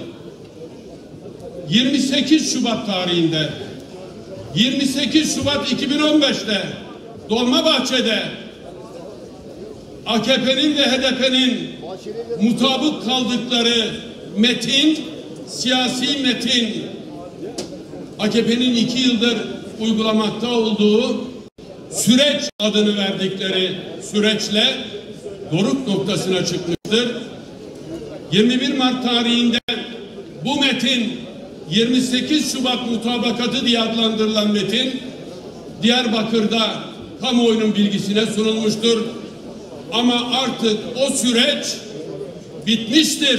28 Şubat tarihinde 28 Şubat 2015'te Dolmabahçe'de AKP'nin ve HDP'nin mutabık kaldıkları metin, siyasi metin, AKP'nin 2 yıldır uygulamakta olduğu süreç adını verdikleri süreçle doruk noktasına çıkmıştır. 21 Mart tarihinde bu metin 28 Şubat mutabakatı diye adlandırılan metin Diyarbakır'da kamuoyunun bilgisine sunulmuştur. Ama artık o süreç bitmiştir.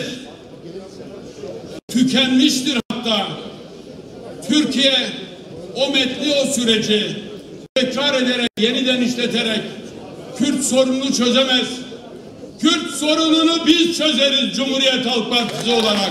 Tükenmiştir hatta. Türkiye o metni, o süreci tekrar ederek, yeniden işleterek Kürt sorununu çözemez. Kürt sorununu biz çözeriz Cumhuriyet Halk Partisi olarak.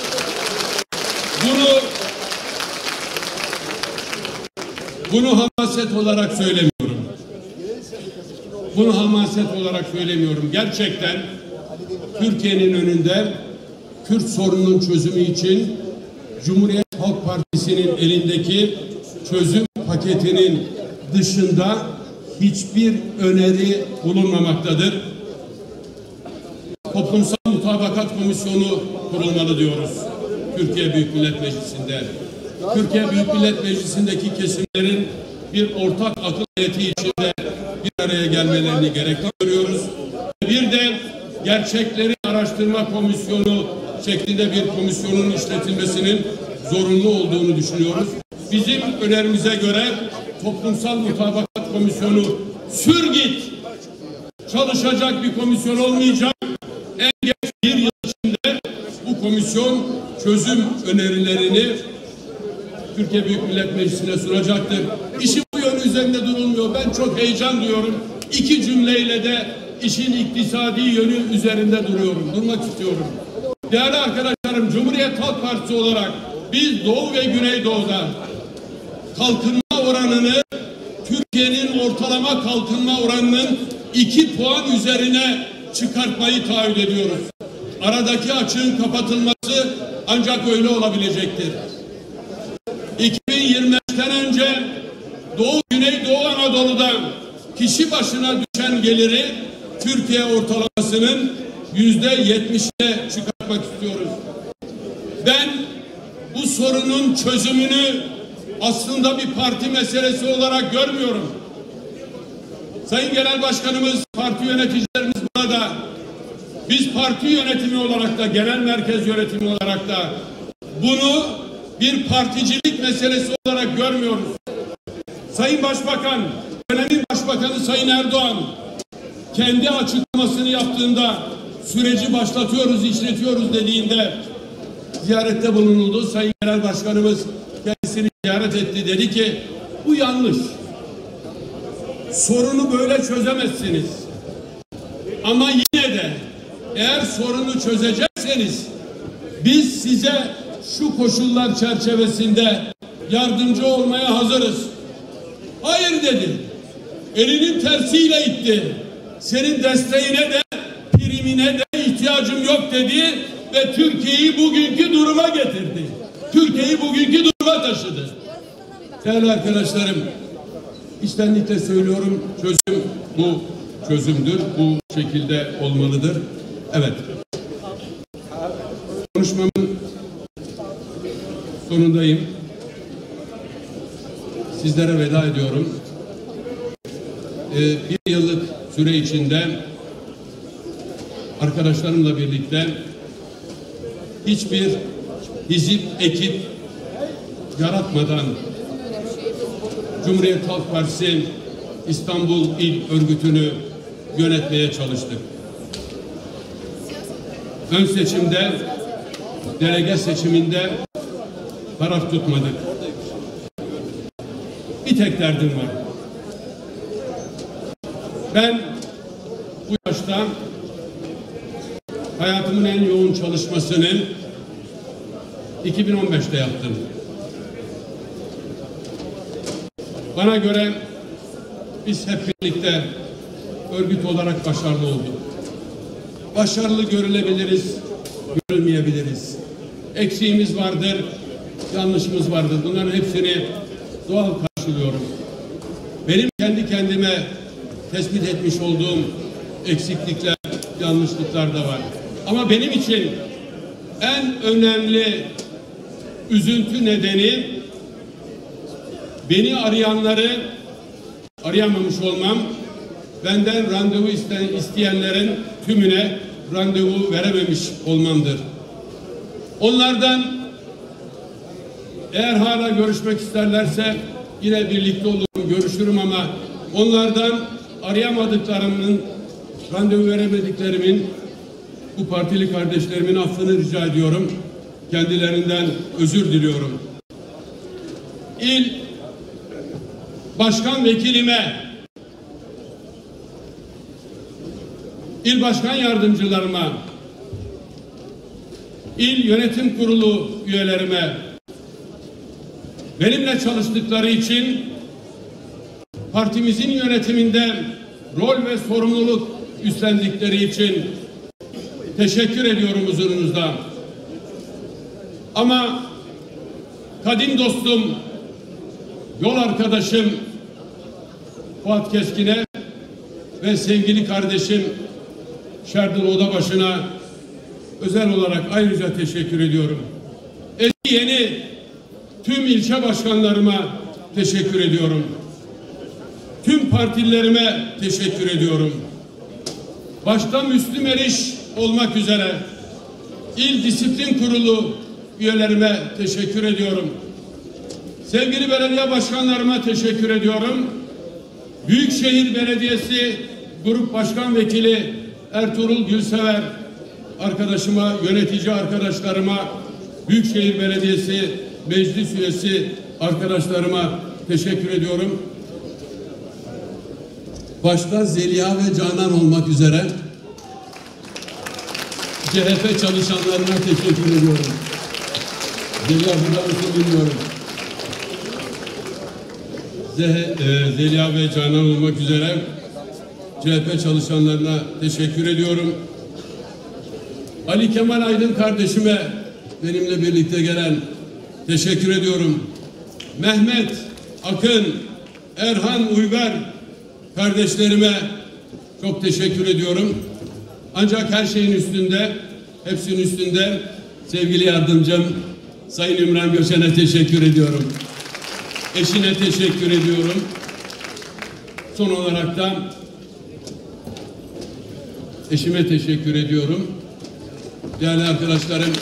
Bunu hamaset olarak söylemiyorum. Bunu hamaset olarak söylemiyorum. Gerçekten Türkiye'nin önünde Kürt sorununun çözümü için Cumhuriyet Halk Partisi'nin elindeki çözüm paketinin dışında hiçbir öneri bulunmamaktadır. Toplumsal Mutabakat Komisyonu kurulmalı diyoruz Türkiye Büyük Millet Meclisi'nde. Türkiye Büyük Millet Meclisi'ndeki kesimlerin bir ortak akıl heyeti içinde bir araya gelmelerini gerekli görüyoruz. Bir de gerçekleri araştırma komisyonu şeklinde bir komisyonun işletilmesinin zorunlu olduğunu düşünüyoruz. Bizim önerimize göre Toplumsal Mutabakat Komisyonu sürgit çalışacak bir komisyon olmayacak. En geç bir yıl içinde bu komisyon çözüm önerilerini Türkiye Büyük Millet Meclisi'ne sunacaktır. İşi bu yönü üzerinde durulmuyor. Ben çok heyecan duyuyorum. 2 cümleyle de işin iktisadi yönü üzerinde duruyorum. Durmak istiyorum. Değerli arkadaşlarım, Cumhuriyet Halk Partisi olarak biz Doğu ve Güneydoğu'da kalkınma oranını Türkiye'nin ortalama kalkınma oranının 2 puan üzerine çıkartmayı taahhüt ediyoruz. Aradaki açığın kapatılması ancak öyle olabilecektir. 2025'ten önce Doğu, Güneydoğu Anadolu'da kişi başına düşen geliri Türkiye ortalamasının %70'e çıkartmak istiyoruz. Ben bu sorunun çözümünü aslında bir parti meselesi olarak görmüyorum. Sayın Genel Başkanımız, parti yöneticilerimiz burada. Biz parti yönetimi olarak da, genel merkez yönetimi olarak da bunu bir particilik meselesi olarak görmüyoruz. Sayın Başbakan, dönemin Başbakanı Sayın Erdoğan kendi açıklamasını yaptığında süreci başlatıyoruz, işletiyoruz dediğinde ziyarette bulunuldu. Sayın Genel Başkanımız kendisini ziyaret etti. Dedi ki bu yanlış. Sorunu böyle çözemezsiniz. Ama yine de eğer sorunu çözecekseniz biz size şu koşullar çerçevesinde yardımcı olmaya hazırız. Hayır dedi. Elinin tersiyle itti. Senin desteğine de primine de ihtiyacım yok dedi ve Türkiye'yi bugünkü duruma getirdi. Türkiye'yi bugünkü duruma taşıdı. Değerli arkadaşlarım, içtenlikle söylüyorum, çözüm bu çözümdür. Bu şekilde olmalıdır. Evet. Konuşmamın sonundayım. Sizlere veda ediyorum. Bir yıllık süre içinde arkadaşlarımla birlikte hiçbir hizip, ekip yaratmadan Cumhuriyet Halk Partisi İstanbul İl Örgütü'nü yönetmeye çalıştık. Ön seçimde, delege seçiminde taraf tutmadık. Bir tek derdim var. Ben bu yaşta hayatımın en yoğun çalışmasını 2015'te yaptım. Bana göre biz hep birlikte örgüt olarak başarılı olduk. Başarılı görülebiliriz, görülmeyebiliriz. Eksiğimiz vardır, yanlışımız vardır. Bunların hepsini doğal karşılıyorum. Benim kendi kendime tespit etmiş olduğum eksiklikler, yanlışlıklar da var. Ama benim için en önemli üzüntü nedeni beni arayanları arayamamış olmam, benden randevu isteyenlerin tümüne randevu verememiş olmamdır. Onlardan eğer hala görüşmek isterlerse yine birlikte olurum, görüşürüm ama onlardan arayamadıklarımın, randevu veremediklerimin, bu partili kardeşlerimin affını rica ediyorum. Kendilerinden özür diliyorum. İl Başkan Vekilime, İl Başkan Yardımcılarıma, İl Yönetim Kurulu üyelerime, benimle çalıştıkları için partimizin yönetiminde rol ve sorumluluk üstlendikleri için teşekkür ediyorum huzurunuzda. Ama kadim dostum, yol arkadaşım Fuat Keskin'e ve sevgili kardeşim Şerdal Odabaşı'na özel olarak ayrıca teşekkür ediyorum. Eski yeni tüm ilçe başkanlarıma teşekkür ediyorum. Tüm partililerime teşekkür ediyorum. Başta Müslüm Eriş olmak üzere İl Disiplin Kurulu üyelerime teşekkür ediyorum. Sevgili belediye başkanlarıma teşekkür ediyorum. Büyükşehir Belediyesi Grup Başkan Vekili Ertuğrul Gülsever arkadaşıma, yönetici arkadaşlarıma, Büyükşehir Belediyesi Meclis Üyesi arkadaşlarıma teşekkür ediyorum. Başta Zeliha ve Canan olmak üzere CHP çalışanlarına teşekkür ediyorum. Zeliha burada mısın bilmiyorum. Zeliha ve Canan olmak üzere CHP çalışanlarına teşekkür ediyorum. Ali Kemal Aydın kardeşime, benimle birlikte gelen, teşekkür ediyorum. Mehmet Akın, Erhan Uygar kardeşlerime çok teşekkür ediyorum. Ancak her şeyin üstünde, hepsinin üstünde sevgili yardımcım Sayın Ümran Göçen'e teşekkür ediyorum. Eşine teşekkür ediyorum. Son olarak da eşime teşekkür ediyorum. Değerli arkadaşlarım,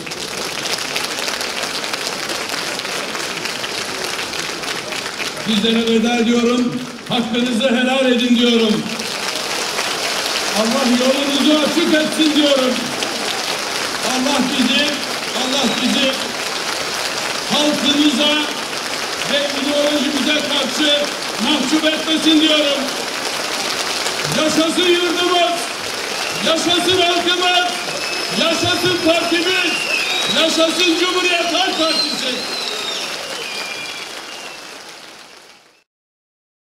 sizlere veda ediyorum. Hakkınızı helal edin diyorum. Allah yolunuzu açık etsin diyorum. Allah bizi halkımıza ve ideolojimize karşı mahcup etmesin diyorum. Yaşasın yurdumuz, yaşasın halkımız, yaşasın partimiz, yaşasın Cumhuriyet Halk Partisi.